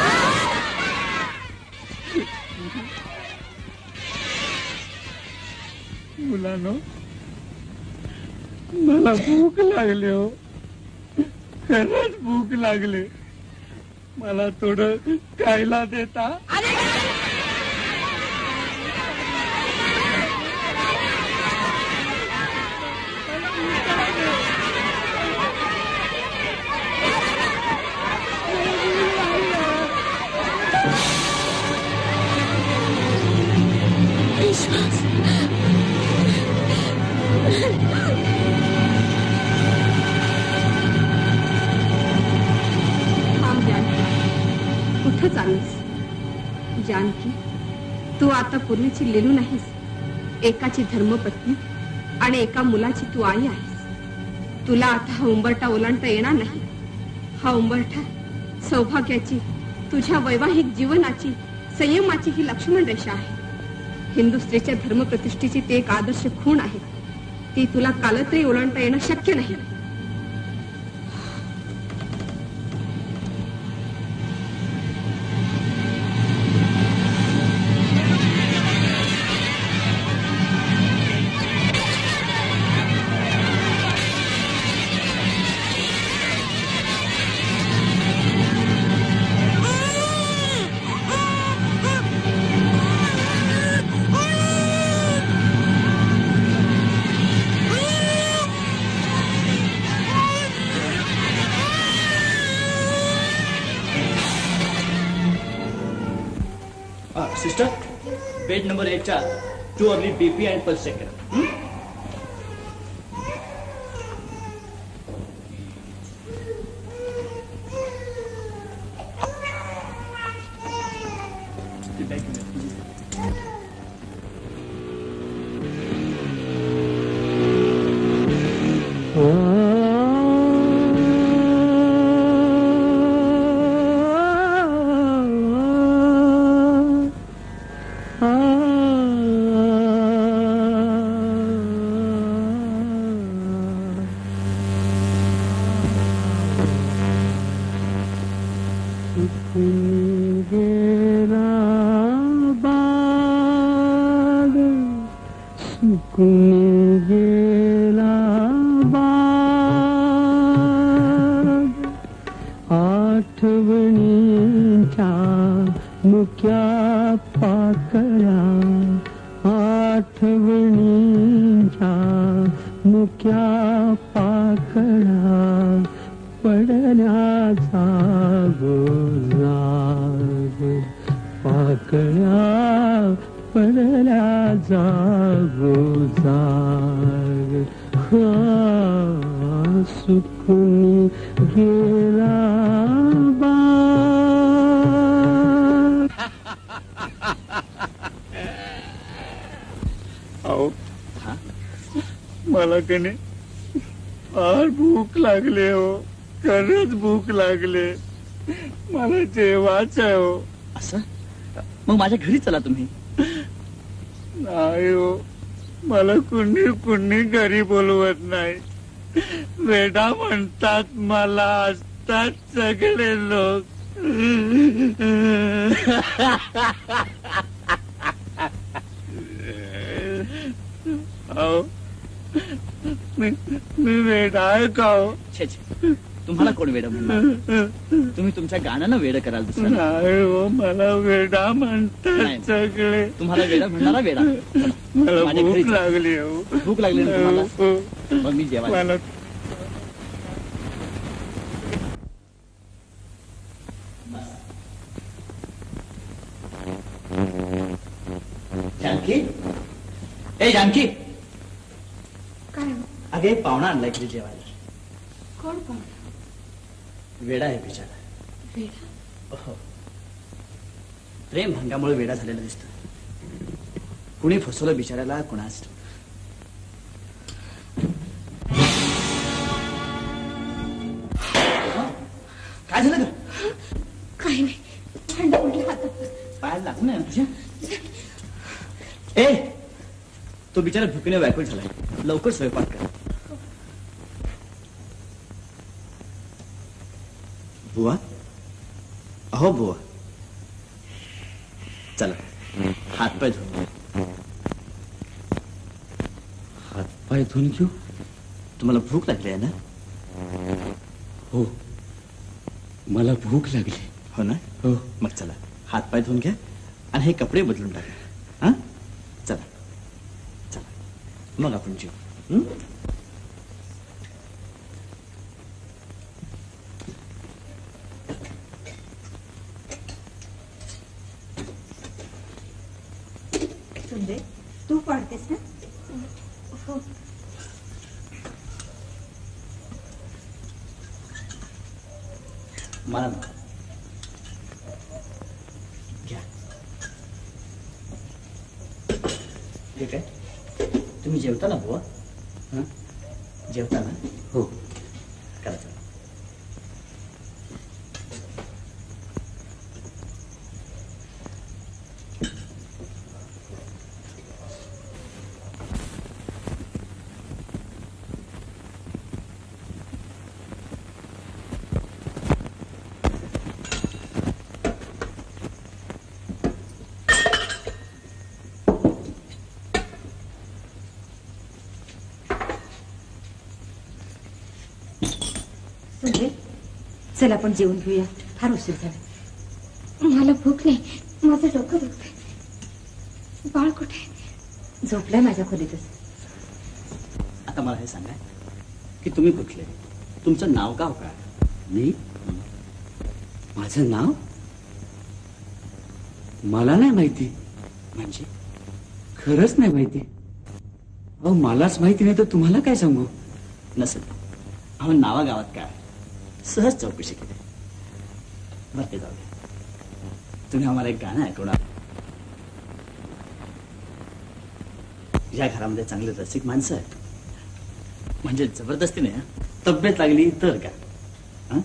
मुलांनो, मला भूक लागली हो, खरंच भूक लागली. मला थोडं खायला देता? कुठं चाललीस जानकी? तू आता पूर्वीची लेलू नाहीस. एकाची धर्मपत्नी आणि एका मुलाची तू आई आहेस. तुला आता हा उंबरठा ओलांडता येणार नाही. हा उंबरठा सौभाग्याची, तुझ्या वैवाहिक जीवनाची, संयमाची ही लक्ष्मण रेषा आहे. हिंदू स्त्रीच्या धर्मप्रतिष्ठेची ते एक आदर्श खूण आहे. ती तुला कालत्रही ओलांडता येणं शक्य नाही. सिस्टर, बेड नंबर एक चा too early BP and pulse check करा. सुखनी गेला बा मला कने फार भूक लागले हो, खरंच भूक लागले. मला जेवायचं आहे हो. असं मग माझ्या घरी चला तुम्ही. नाही हो, मला कुणी कुणी घरी बोलवत नाही. वेडा म्हणतात मला, असतात सगळे लोक. मी मी वेडा आहे का हो? छे छे, तुम्हाला कोण वेड म्हणणार? तुम्ही तुमच्या गाण्यानं वेड कराल दुसरं नाही हो, मला वेडा म्हणतात सगळे. तुम्हाला वेडा म्हणणारा वेडा. मला भूक लागली हो. भूक लागली ना तुम्हाला? मग मी जेवायला. जानकी, ए जानकी. काय अगे पाहुणा आणलाय घरी जेवायला. कोण कोण? वेडा आहे बिचारा. वेडा? हो, प्रेम भंगामुळे वेडा झालेला दिसतो. कुणी फसवलं बिचाराला कुणास. काय झालं ग? काही नाही, थंड पडलं हातात. पायाला लागू नाही तुझ्या? ए, तो बिचारा भुकीने व्याकुळ झालाय. लवकर स्वयंपाक कर. बुवा, अहो बुवा, चला हातपाय धुवून. हातपाय धुवून घेऊ? तुम्हाला भूक लागली आहे ना? हो, मला भूक लागली. हो ना? हो. मग चला हातपाय धुवून घ्या आणि हे कपडे बदलून टाका. हा, चला चला, मग आपण जेवू. सुंदर, तू पडतेस ना? हो. मला घ्या. हे काय तुम्ही जेवता ना बुवा? हं? जेवता ना? हो, करा चला. चल आपण जेवून घेऊया, फार उशीर झाला. मला भूक नाही, माझं डोकं दुखतंय. बाळ कुठे? झोपलाय माझ्या खोलीतच. आता मला हे सांगा की तुम्ही कुठले, तुमचं नाव गाव काय? मी? माझं नाव मला नाही माहिती. म्हणजे खरंच नाही माहिती. अहो, मलाच माहिती नाही तर तुम्हाला काय सांगू? नसेल अहो, नावा गावात काय सहज चौकशी केली. बरं ते जाऊ दे. तुम्ही आम्हाला एक गाणं ऐकवणार? या घरामध्ये चांगले रसिक माणसं आहेत, म्हणजे जबरदस्तीने तब्येत लागली तर का? हं?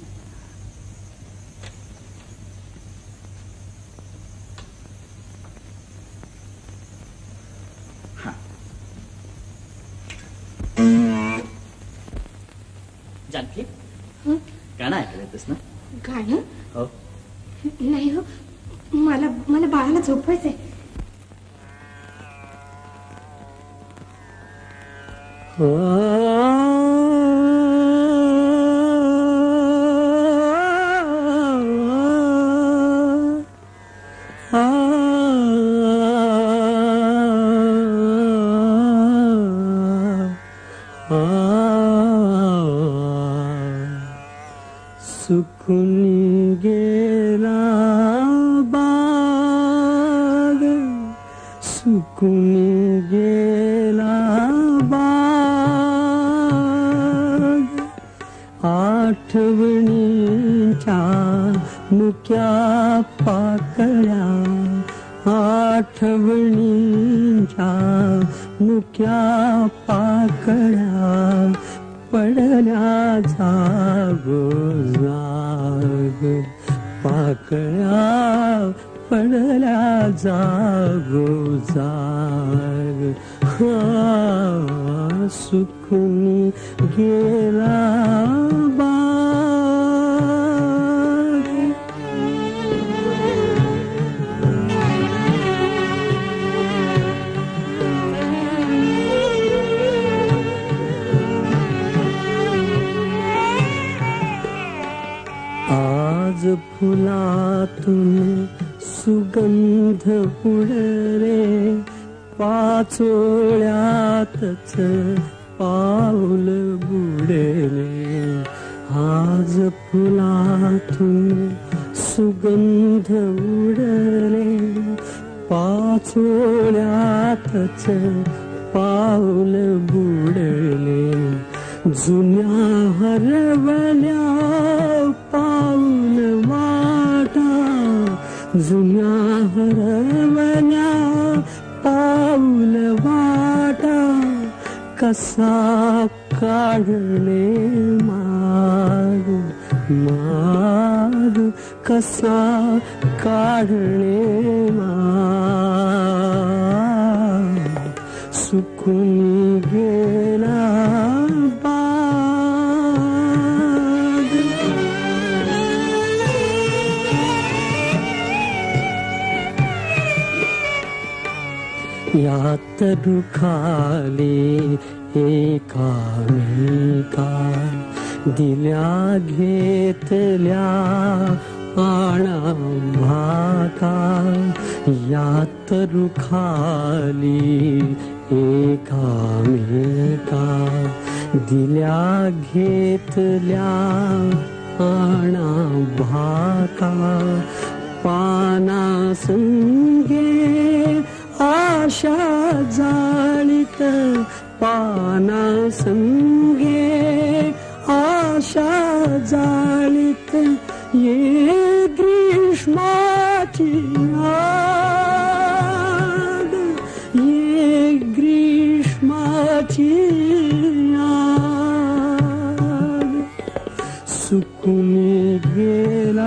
जानकी, गाणं ऐकायला येतस ना? गाणं? हो. नाही हो, मला मला बाळाला झोपवायचंय. सुकून गेला बाग, सुकून गेला बाग, आठवणींच्या मुक्या पाकळ्या आठवणींच्या मुक्या पाकळ्या पडल्या जागोजाग, पाकळ्या पडल्या जागोजाग. हा सुकून गेला बाग. आज फुलातून सुगंध उडले, पाचोळ्यातच पाऊल बुडले. आज फुलातून सुगंध उडले, पाचोळ्यातच पाऊल बुडले. जुन्या हरवल्या पाऊल वाटा, जुन्या हरवल्या पाऊल वाटा. कसा काढणे माग माग, कसा काढणे माग. सुकून गेला यात रुखाले एकामेका, दिल्या घेतल्या आणा भाका. यात रुखाली एकामेका, दिल्या घेतल्या आणा भाका. पाना संगे आशा जाळीत, पाना संगे आशा जाळीत. ये ग्रीष्माची आग, ये ग्रीष्माची आग. सुकून गेला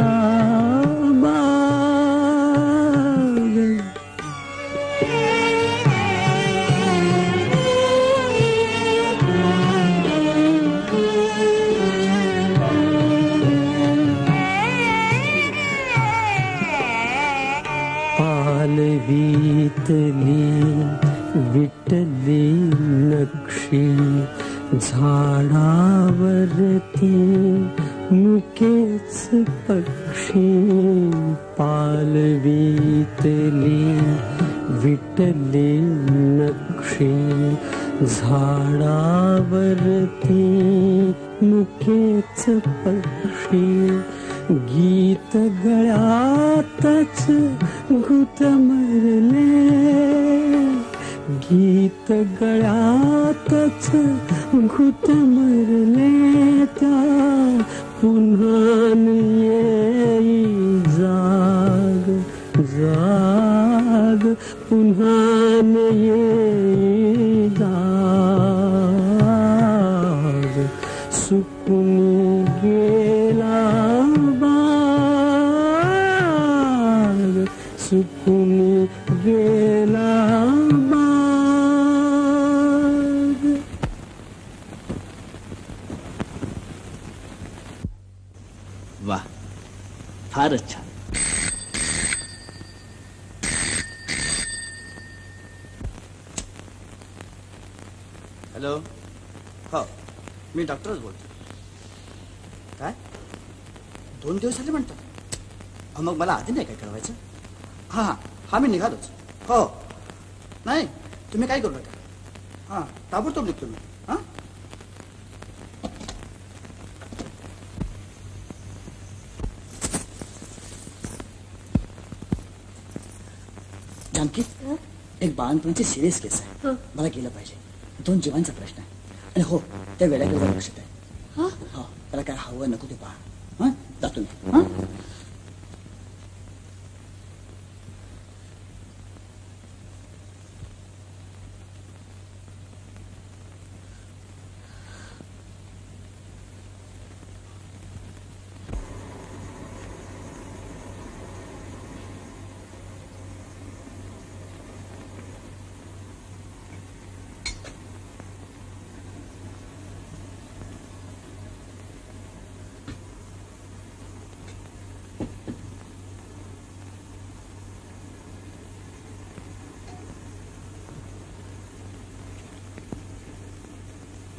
पालवीतली विटली नक्षी, झाडावरती मुकेच पक्षी. पालवीतली विटली नक्षी, झाडावरती मुकेच पक्षी. गीत गळ्यातच घुटमरले, गीत गळ्यातच घुटमरले. त्या पुन्हा येई जाग जाग, पुन्हा येई जाग. सुकून गेला बाग, सुकून गेला बाग. वा, फारच छान. हॅलो, हो मी डॉक्टरच बोलतो. काय दोन दिवस झाले म्हणतात? मग मला आधी नाही काय कळवायचं? हां हां हां मी निघालोच. हो नाही तुम्ही काय करू नका. हां ताबडतोब निघतो मी. हां जानकी, एक बाळणपणाची सिरियस केस आहे. मला गेलं पाहिजे. दोन जीवांचा प्रश्न आहे. आणि हो त्या वेळेकडे लक्षात आहे. हो त्याला काय हवं नको ते पहा. हां जातो मी. हां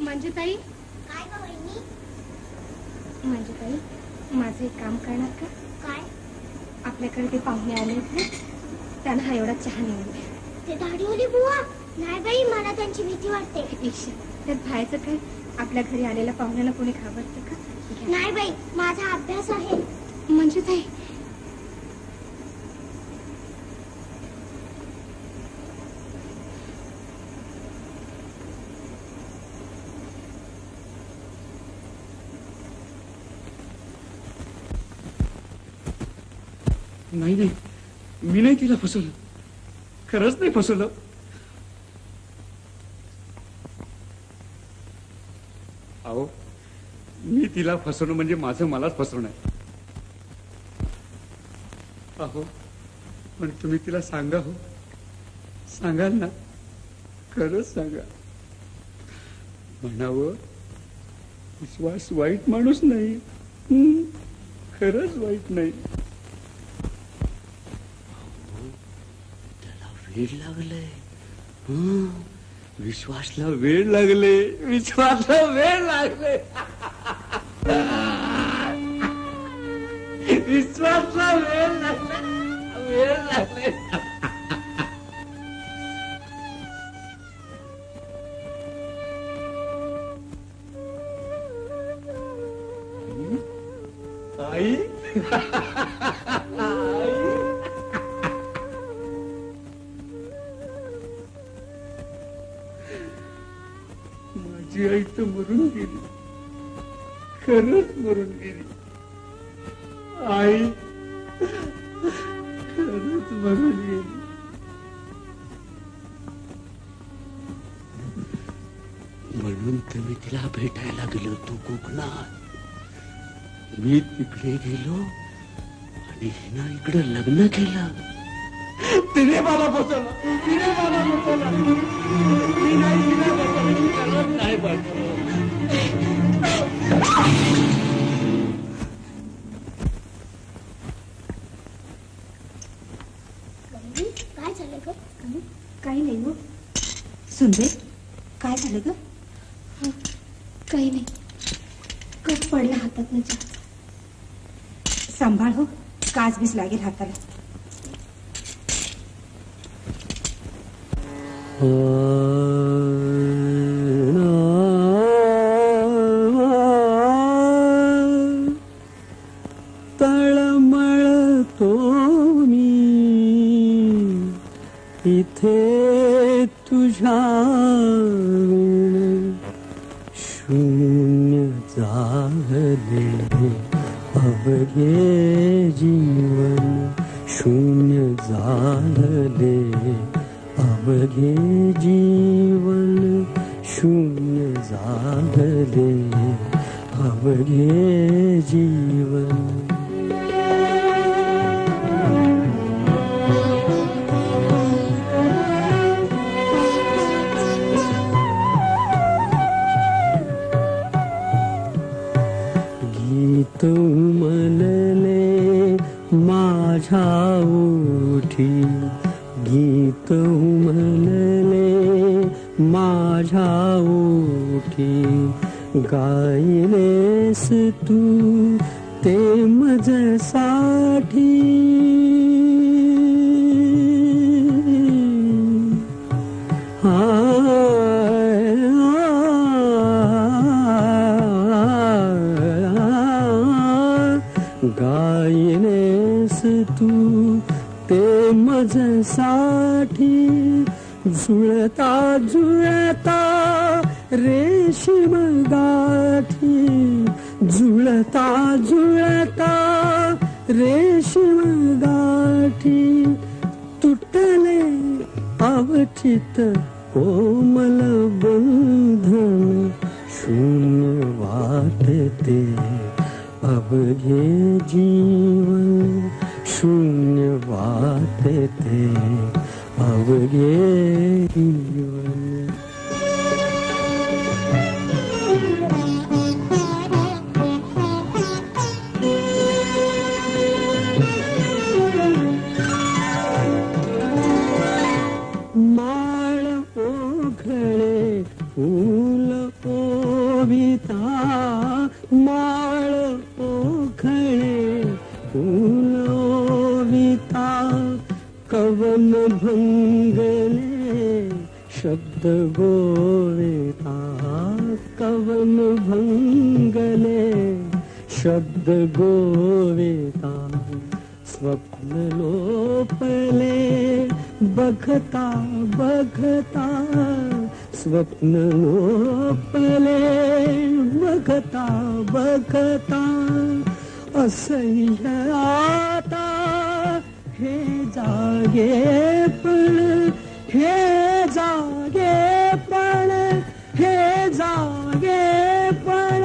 मंजुताई, काय गं वहिनी? मंजुताई, माझं एक काम करणार का? काय? आपल्याकडे ते पाहुणे आले ना, त्यांना हा एवढा चहा नेऊन द्या. ते दाढीवाली बुवा? नाही बाई, मला त्यांची भीती वाटते. ईशा, त्यात बाहेरचं काय? आपल्या घरी आलेल्या पाहुण्यांना कोणी घाबरतं का? नाही बाई, माझा अभ्यास आहे. मंजुताई, नाही नाही, मी नाही तिला फसवलं, खरंच नाही फसवलं. अहो, मी तिला फसवणं म्हणजे माझं मलाच फसवणं आहे. अहो, पण तुम्ही तिला सांगा हो, सांगाल ना, खरंच सांगा. म्हणावं, विश्वास वाईट माणूस नाही, हं, खरंच वाईट नाही. वेळ लागलंय, विश्वासला वेळ लागले, विश्वासला वेळ लागले, विश्वासला वेळ लागले, वेळ लागले. आई, माझी आई तर मरून गेली, खरंच मरून गेली. आई खरंच मरून गेली. म्हणून तर मी तिला भेटायला गेलो होतो कोकणात. मी तिकडे गेलो आणि हिनं इकडे लग्न केलं. तिने मला फसवलं, तिने मला फसवलं. मी नाही तिला फसवलं, खरंच नाही फसवलं. काय झालं ग? काही नाही हो. सुंदर, काय झालं ग? काही नाही, कप पडला हातात ना चहा. सांभाळ हो, काच बीस लागेल हाताला. तळमळतो मी इथे तुझ्या शून्य झाले अवघे जीवन, शून्य झाले अवघे जीवन, शून्य झाले अवघे जीवन. गीत उमलले माझ्या ओठी, गीत उमलले माझ्या ओठी, गायलेस तू ते मजसाठी. गायनेस तू ते मजसाठी, झुळता झुळता रेशीम गाठी, झुळता झुळता रेशीम गाठी, तुटले अवचित कोमल बंधन, शून्य वाटते अवघे जीवन, शून्य वाटते अवघे जीवन. माळ ओघळे फूल ओ फूलोविता कवन भंगले शब्द गोविता कवन भंगले शब्द गोविता स्वप्न लोपले बघता बघता स्वप्न लोपले बघता बघता असह्य आता हे जागेपण हे जागेपण हे जागेपण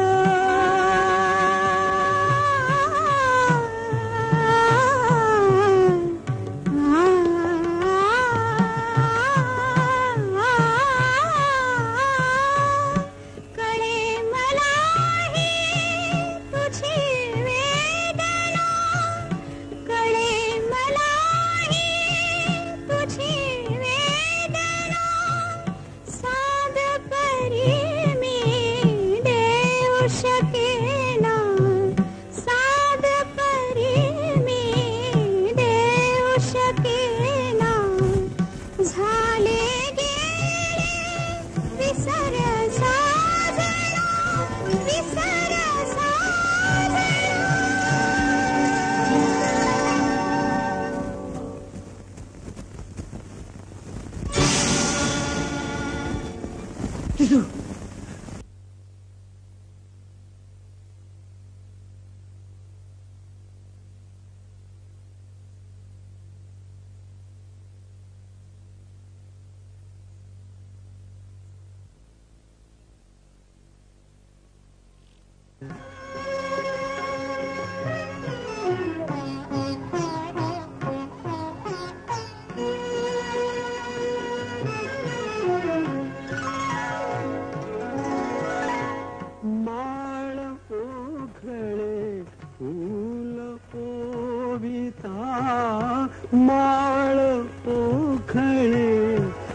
माळ ओखळे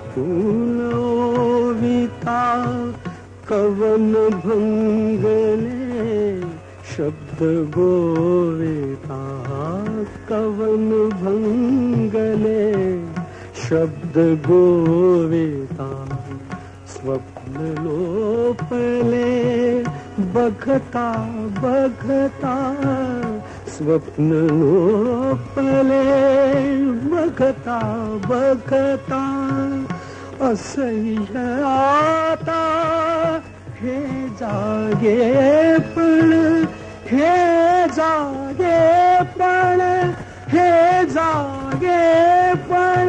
फूलोविता कवन भंगले शब्द गोविता कवन भंगले शब्द गोविता स्वप्न लोपले बघता बघता स्वप्न लोपले बघता बघता असह्य आता हे जागेपण हे जागेपण हे जागेपण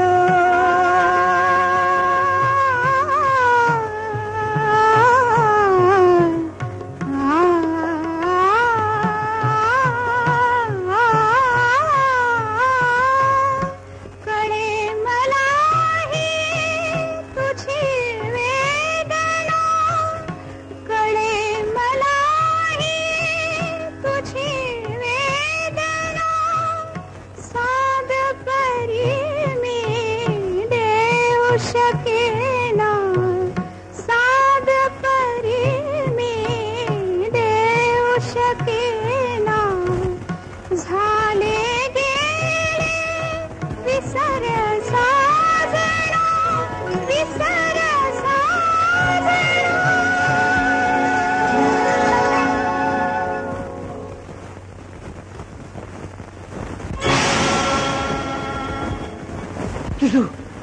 लिलू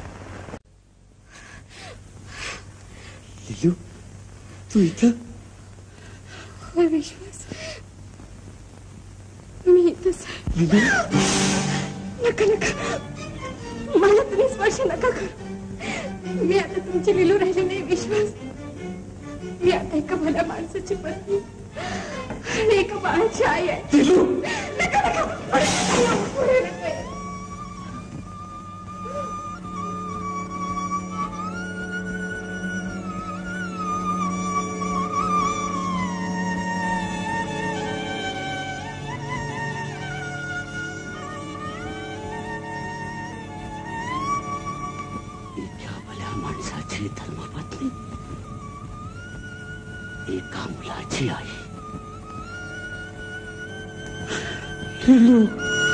लिलू तू इथं विश्वास मी इथंच लिलू नका नका मला तुम्ही स्पर्श नका करू मी आता तुमची लिलू राहिली नाही विश्वास मी आता एका भल्या माणसाची पत्नी आणि एका बाळाची आई आहे लिलू नका नका पुढे नका धर्मपत्नी एका मुलाची आई लिलू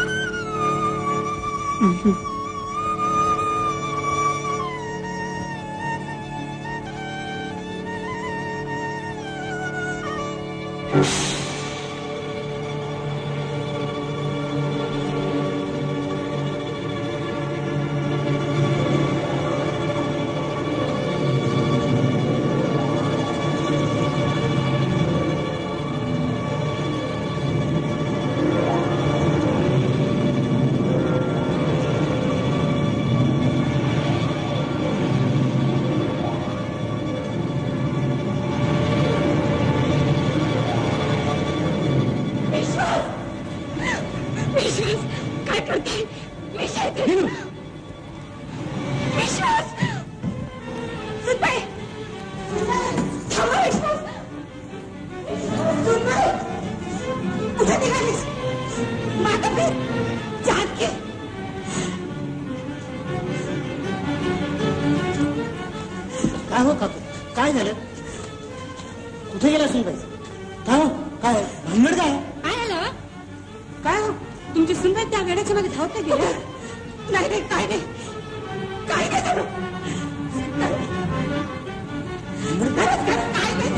काय हो काकू, काय झालं? कुठे गेला सुनबाई? काय हो, काय भानगड काय? काय आलं? काय हो तुमची सुनबाई त्या गाड्याच्या मागे धावत नाही गेल्या? नाही नाही काय नाही काय नाही झालं. खरंच, खरंच, काय नाही.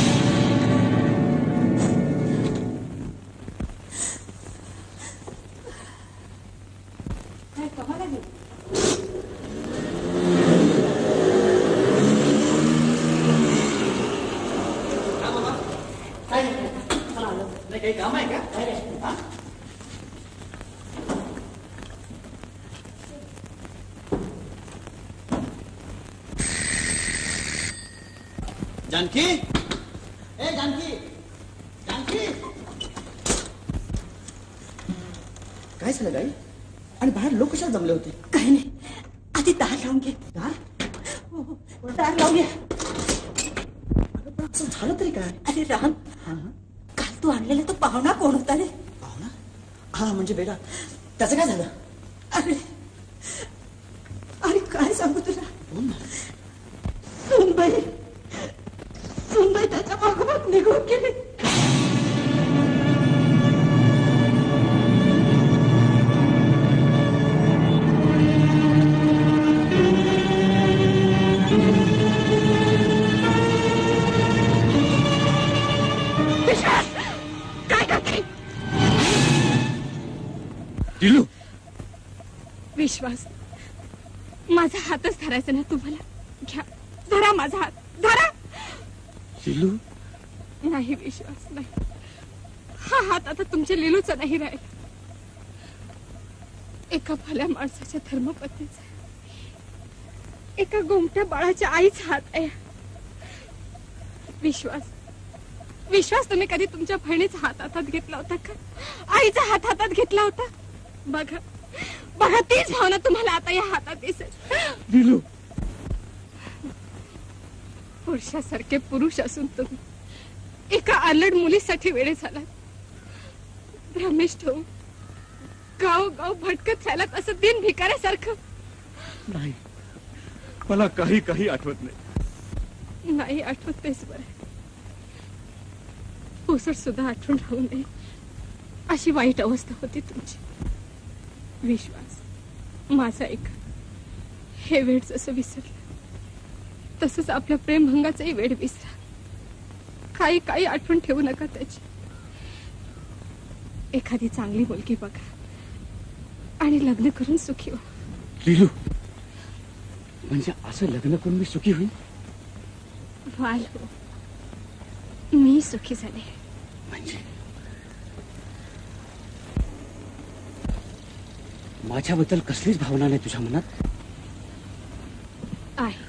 काय कमाल आहे. काही काम आहे का? जानकी, ए जानकी, जानकी, काय झालं गाई? आणि बाहेर लोक कशाला जमले होते? काही नाही, आधी दार लावून घे. दार? हो, हो, दार लावून घे. असं झालं तरी काय? अरे राम, काल तू आणलेला तो पाहुणा कोण होता रे? पाहुणा? हा म्हणजे बेटा, त्याचं काय झालं? अरे अरे काय सांगू तुला. बोल ना. सुनबाई सुनबाई त्याच्या मागोमाग निघून गेली. दिलू, विश्वास, माझा हातच धरायचा ना तुम्हाला. घ्या, धरा माझा हात, धरा. दिलू, नाही विश्वास, नाही. हा हात आता तुमच्या लिलूचा नाही राहिला. एका भल्या माणसाच्या धर्मपत्नीचा, एका गोमट्या बाळाच्या आईचा हात आहे. विश्वास, विश्वास, तुम्ही कधी तुमच्या बहिणीचा हात हातात घेतला होता का? आईचा हात हातात घेतला होता? बघा बघा, तीच भावना तुम्हाला आता या हातात दिसेल. दिलू, पुरुषासारखे पुरुष असून तुम्ही एका अल्लड मुलीसाठी वेळे झाला. भ्रमिष्ठ होऊन गाव गाव भटकत राहिलात असं दिन भिकाऱ्यासारखं. नाही, मला काही काही आठवत नाही. नाही आठवत तेच बरं. पुसट सुद्धा आठवण राहू नये अशी वाईट अवस्था होती तुमची. विश्वास, माझा एक हे वेळ जसं विसरलं तसंच आपल्या प्रेमभंगाचाही वेळ विसरा. काही काही आठवण ठेवू नका त्याची. एखादी चांगली मुलगी बघा आणि लग्न करून सुखी व्हा. दिलू, म्हणजे असं लग्न करून मी सुखी होईन? व्हाल हो, मी सुखी झाले. म्हणजे माझ्याबद्दल कसलीच भावना नाही तुझ्या मनात? आहे,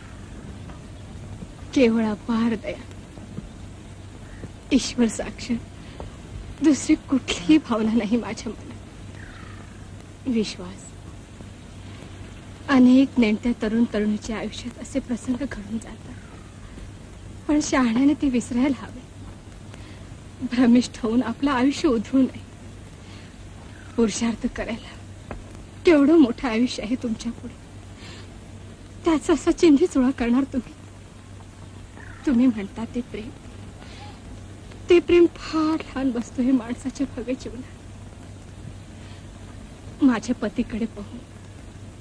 केवळ अपार दया, ईश्वर साक्ष, दुसरी कुठलीही भावना नाही माझ्या मनात. विश्वास, अनेक नेणत्या तरुण तरुणीच्या आयुष्यात असे प्रसंग घडून जातात, पण शहाण्याने ते विसरायला हवे. भ्रमिष्ठ होऊन आपलं आयुष्य उधळू नये. पुरुषार्थ करायला केवढं मोठं आयुष्य आहे तुमच्या पुढे. त्याचा असा चिंधी चुळा करणार तुम्ही? तुम्ही म्हणता ते प्रेम, ते प्रेम फार लहान वस्तू हे माणसाच्या भव्य जीवनात. माझ्या पतीकडे पाहून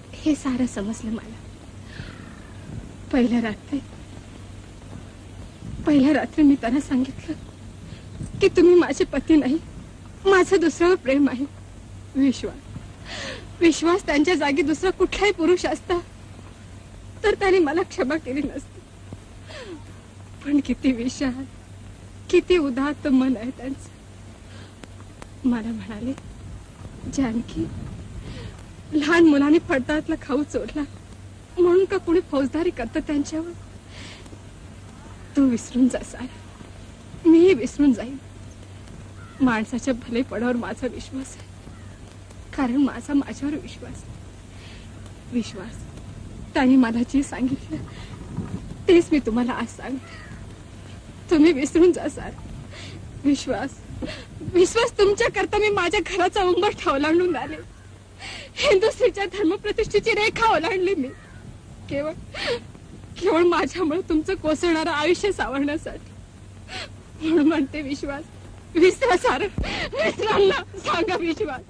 हे सारं समजलं मला. पहिल्या रात्री पहिल्या रात्री मी त्यांना सांगितलं की तुम्ही माझे पती नाही, माझं दुसऱ्यावर प्रेम आहे. विश्वास विश्वास त्यांच्या जागी दुसरा कुठलाही पुरुष असता तर त्याने मला क्षमा केली नसती. पण किती विशाल, किती उदात्त मन आहे त्यांचं. मला म्हणाले, जानकी, लहान मुलाने पडदातला खाऊ चोरला म्हणून का कुणी फौजदारी करतं त्यांच्यावर? तू विसरून जा सारा, मीही विसरून जाईन. माणसाच्या भलेपणावर माझा विश्वास आहे, कारण माझा माझ्यावर विश्वास विश्वास त्याने मला जे सांगितलं तेच मी तुम्हाला आज सांगते. तुम्ही विसरून जा सारा. विश्वास विश्वास तुमच्या करता मी माझ्या घराचा उंबरठ ओलांडून आले. हिंदू स्त्रीच्या धर्मप्रतिष्ठेची रेखा ओलांडली मी, केवळ केवळ माझ्यामुळे तुमचं कोसळणारं आयुष्य सावरण्यासाठी. म्हणून म्हणते विश्वास, विसरा सारं, विसरांना सांगा विश्वास.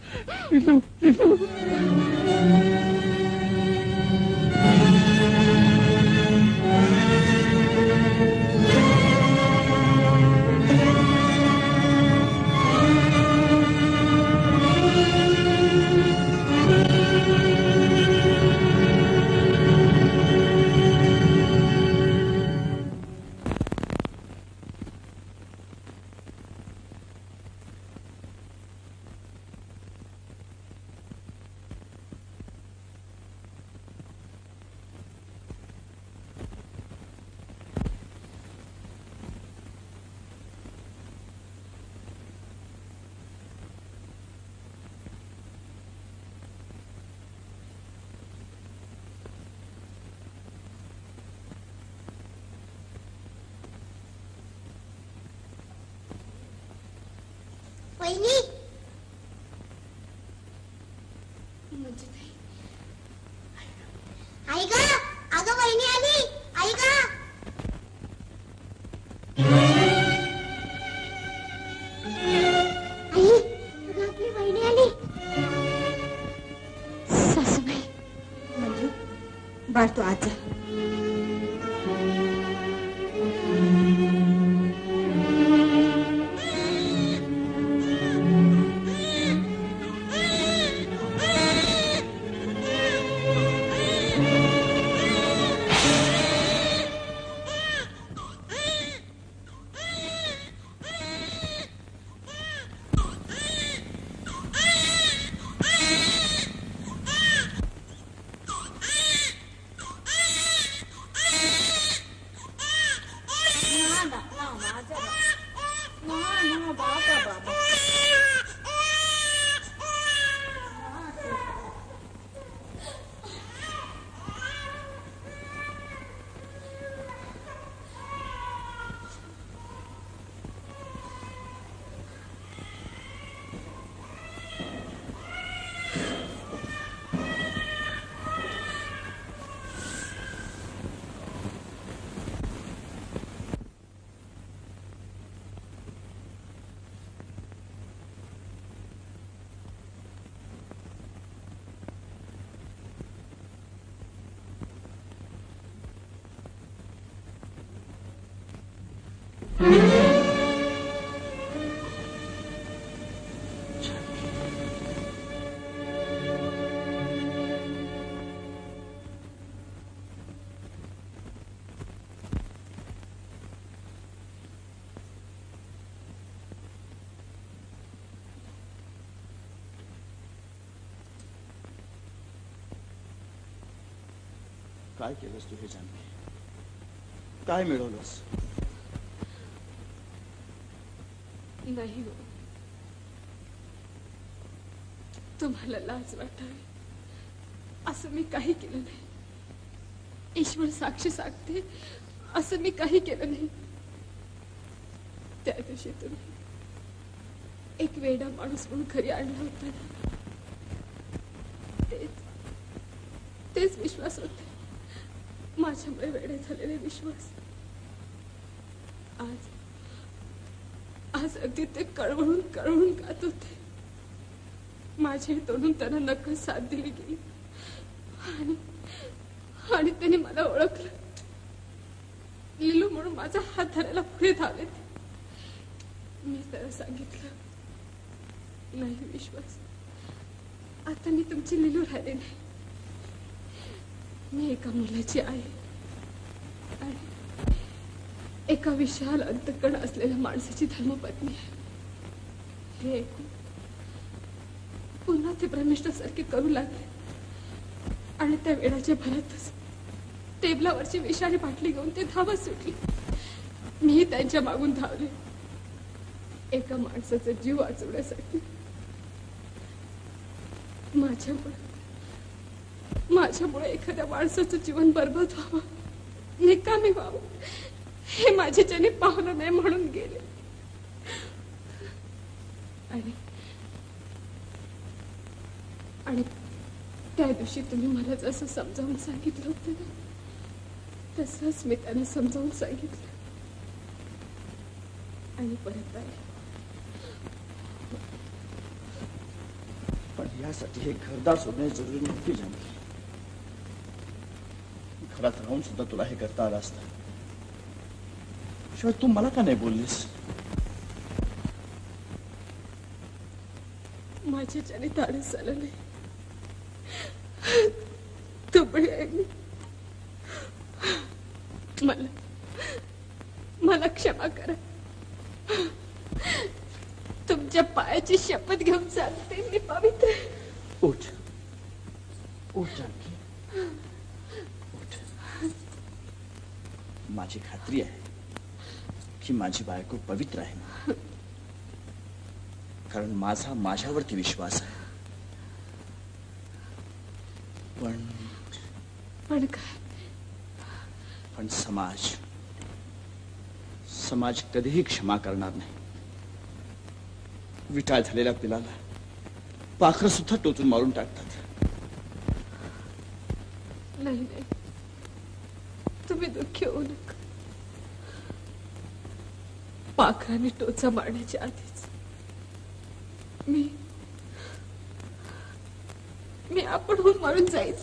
वहिनी, आई ग, अगं वहिनी आली, आई ग. आई, अगं आपली वहिनी आली. सासूबाई, मंजू, बाळ तू आज जा. काय केलंस तू हे जानकी? काय मिळवलंस? नाही हो, तुम्हाला लाज वाटावी असं मी काही केलं नाही. ईश्वर साक्षी सांगते, असं मी काही केलं नाही. त्या दिवशी तुम्ही एक वेडा माणूस म्हणून घरी आणला होता ना, तेच तेच विश्वास होते, माझ्यामुळे वेडे झालेले विश्वास. आज आज अगदी ते कळवळून कळवळून गात होते. माझे तोडून त्यांना नक्कल साथ दिली गेली आणि आणि त्याने मला ओळखलं. लिलू म्हणून माझा हात धरायला पुढे धावले. मी त्याला सांगितलं, नाही विश्वास, आता मी तुमची लिलू राहिले नाही. मी एका मुलाची आई आणि एका विशाल अंतकण असलेल्या माणसाची धर्मपत्नी आहे. हे ऐकून पुन्हा ते ब्रह्मिष्ठासारखे करू लागले आणि त्या वेळाच्या भरातच टेबलावरची विषारी बाटली घेऊन ते धावत सुटले. मी त्यांच्या मागून धावले एका माणसाचा जीव वाचवण्यासाठी. माझ्यामुळे माझ्यामुळे एखाद्या माणसाचं जीवन बरबाद व्हावं, निकामी व्हावं, हे माझ्याच्याने पाहलं नाही म्हणून गेले. आणि आणि त्या दिवशी तुम्ही मला जसं समजावून सांगितलं होतं ना, तसंच मी त्यांना समजावून सांगितलं आणि परत आले. पण यासाठी हे घरदार सोडणे जरुरी नव्हती जानकी. घरात राहून सुद्धा तुला हे करता आलं असतं. शिवाय तू मला का नाही बोललीस? माझ्याच्याने धाडस झालं नाही. तुबडी आहे मी. मला मला क्षमा करा. तुमच्या पायाची शपथ घेऊन सांगते, मी पवित्र. उठ उठ जानकी, उठ. माझी खात्री आहे की माझी बायको पवित्र आहे, कारण माझा माझ्यावरती विश्वास आहे. पण पण काय? पण समाज समाज कधीही क्षमा करणार नाही. विटाळ झालेल्या पिलाला पाखरं सुद्धा टोचून मारून टाकतात. नाही नाही, तुम्ही दुःखी होऊ नका. पाखराने टोचा मारण्याच्या आधीच मी मी आपणहून मारून जायच.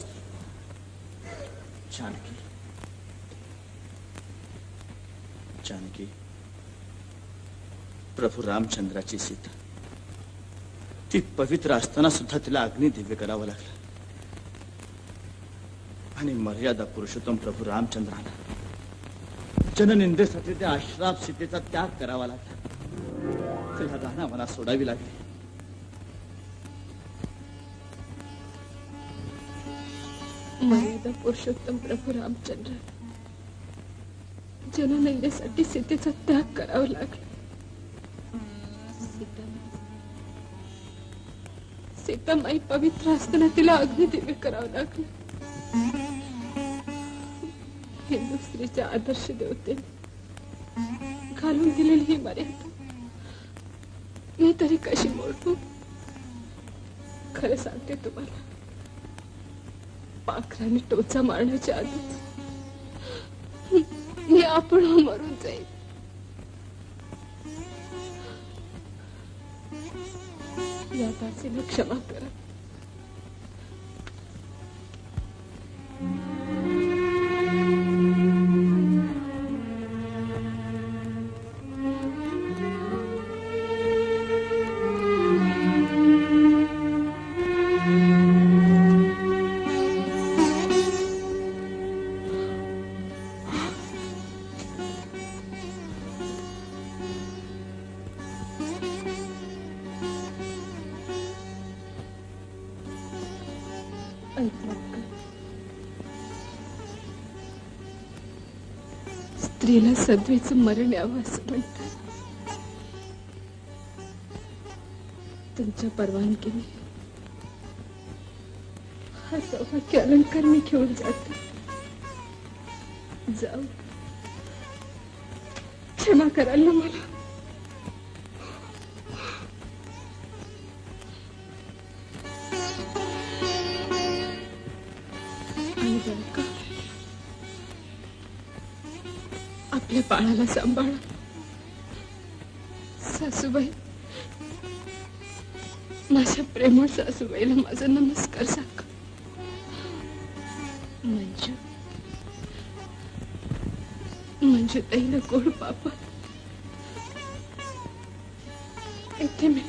जानकी, जानकी, प्रभू रामचंद्राची सीता, ती पवित्र असताना सुद्धा तिला अग्नी दिव्य करावं लागलं. आणि मर्यादा पुरुषोत्तम प्रभू रामचंद्राला जननिंदेसाठी त्या अश्राप सीतेचा त्याग करावा लागला. तिला राणा मना सोडावी लागली. मर्यादा पुरुषोत्तम प्रभू रामचंद्र जननंदेसाठी सीतेचा त्याग करावा लागला. सीतामाई पवित्र असताना तिला अग्निदिव्य करावं लागलं. हिंदू स्त्रीच्या आदर्श देवतेने घालून दिलेली ही मर्यादा मी तरी कशी मोडतो? खरं सांगते तुम्हाला, पाखराने टोचा मारण्याच्या आधीच मी आपण मरून जाईल. या दासीने क्षमा करा. स्त्रीला सद्वेचं मरण यावं असं म्हणतात. तुमच्या परवानगीने हा सौभाग्य अलंकार मी घेऊन जाते. जाऊ, क्षमा कराल ना मला? आणि बरं का, आपल्या बाळाला सांभाळा. सासूबाई, माझ्या प्रेमळ सासूबाईला माझा नमस्कार सांगा. मंजू मंजू ताईला गोड बाबा इथे मी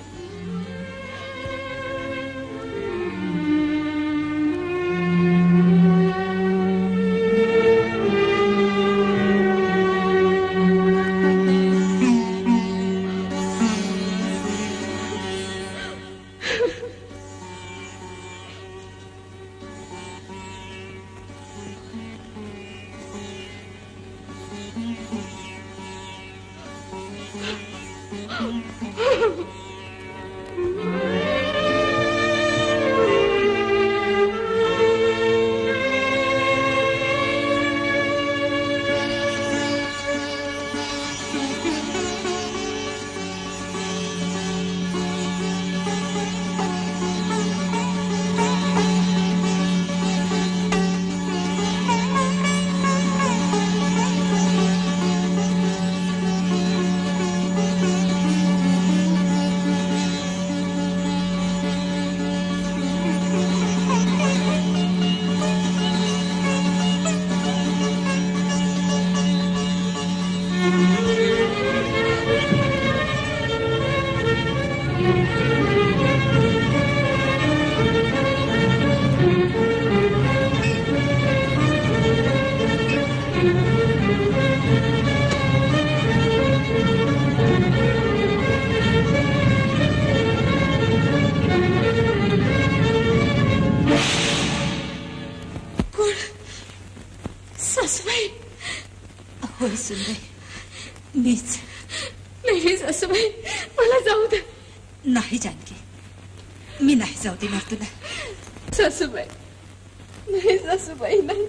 मीच नाही सासूबाई मला जाऊ दे. नाही जानकी मी नाही जाऊ देणार तुला. सासूबाई नाही सासूबाई नाही.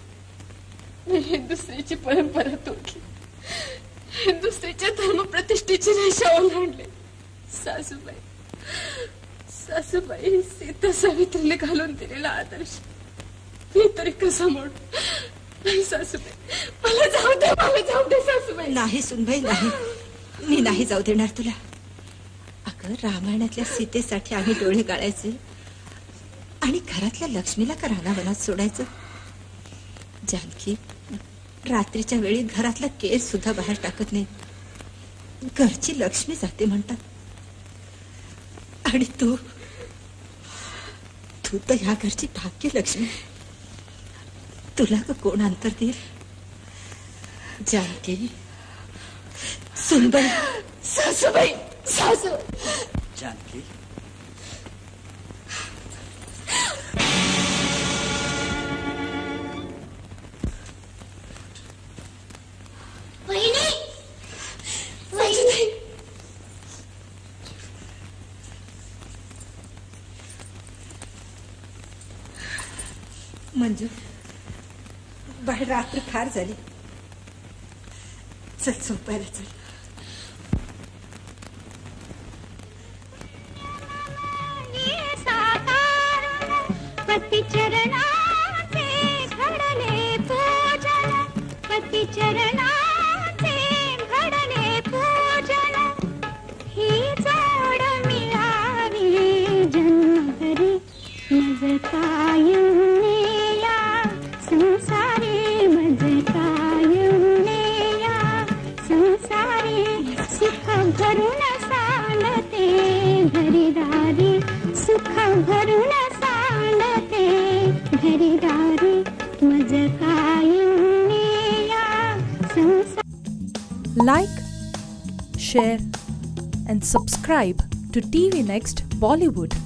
मी हिंदुस्त्रीची परंपरा तोडली. हिंदुस्त्रीच्या धर्मप्रतिष्ठेची रेषा ओलांडली. सासूबाई सासूबाई सीता सावित्रीने घालून दिलेला आदर्श मी तरी कसा मोड. नाही सासूबाई मला जाऊ दे. मला जाऊ दे सासूबाई. नाही सुनबाई नाही मी नाही जाऊ देणार तुला. अगं रामायणातल्या सीतेसाठी आम्ही डोळे गाळायचे आणि घरातल्या लक्ष्मीला का रानावनात सोडायचं. जानकी रात्रीच्या वेळी घरातला केस सुद्धा बाहेर टाकत नाही. घरची लक्ष्मी जाते म्हणतात. आणि तू तू तर ह्या घरची भाग्य लक्ष्मी. तुला का कोण अंतर देईल. जानकी सुनबाई सासूबाई सासू जानकी वहिनी वहिनी मंजू बाहेर रात्र फार झाली. चल झोपायला चल. पती चरणाचे घडले पूजन. पती चरणाचे घडले पूजन. ही जोड मिळावी जन्मभरी मज कायमने या संसारी. मज कायमने या संसारी. सुख भरून सांडते घरीदारी. सुख भरून सांडते घरीदारी. मज कायमने या संसारी. Like, share and subscribe to T V Next Bollywood.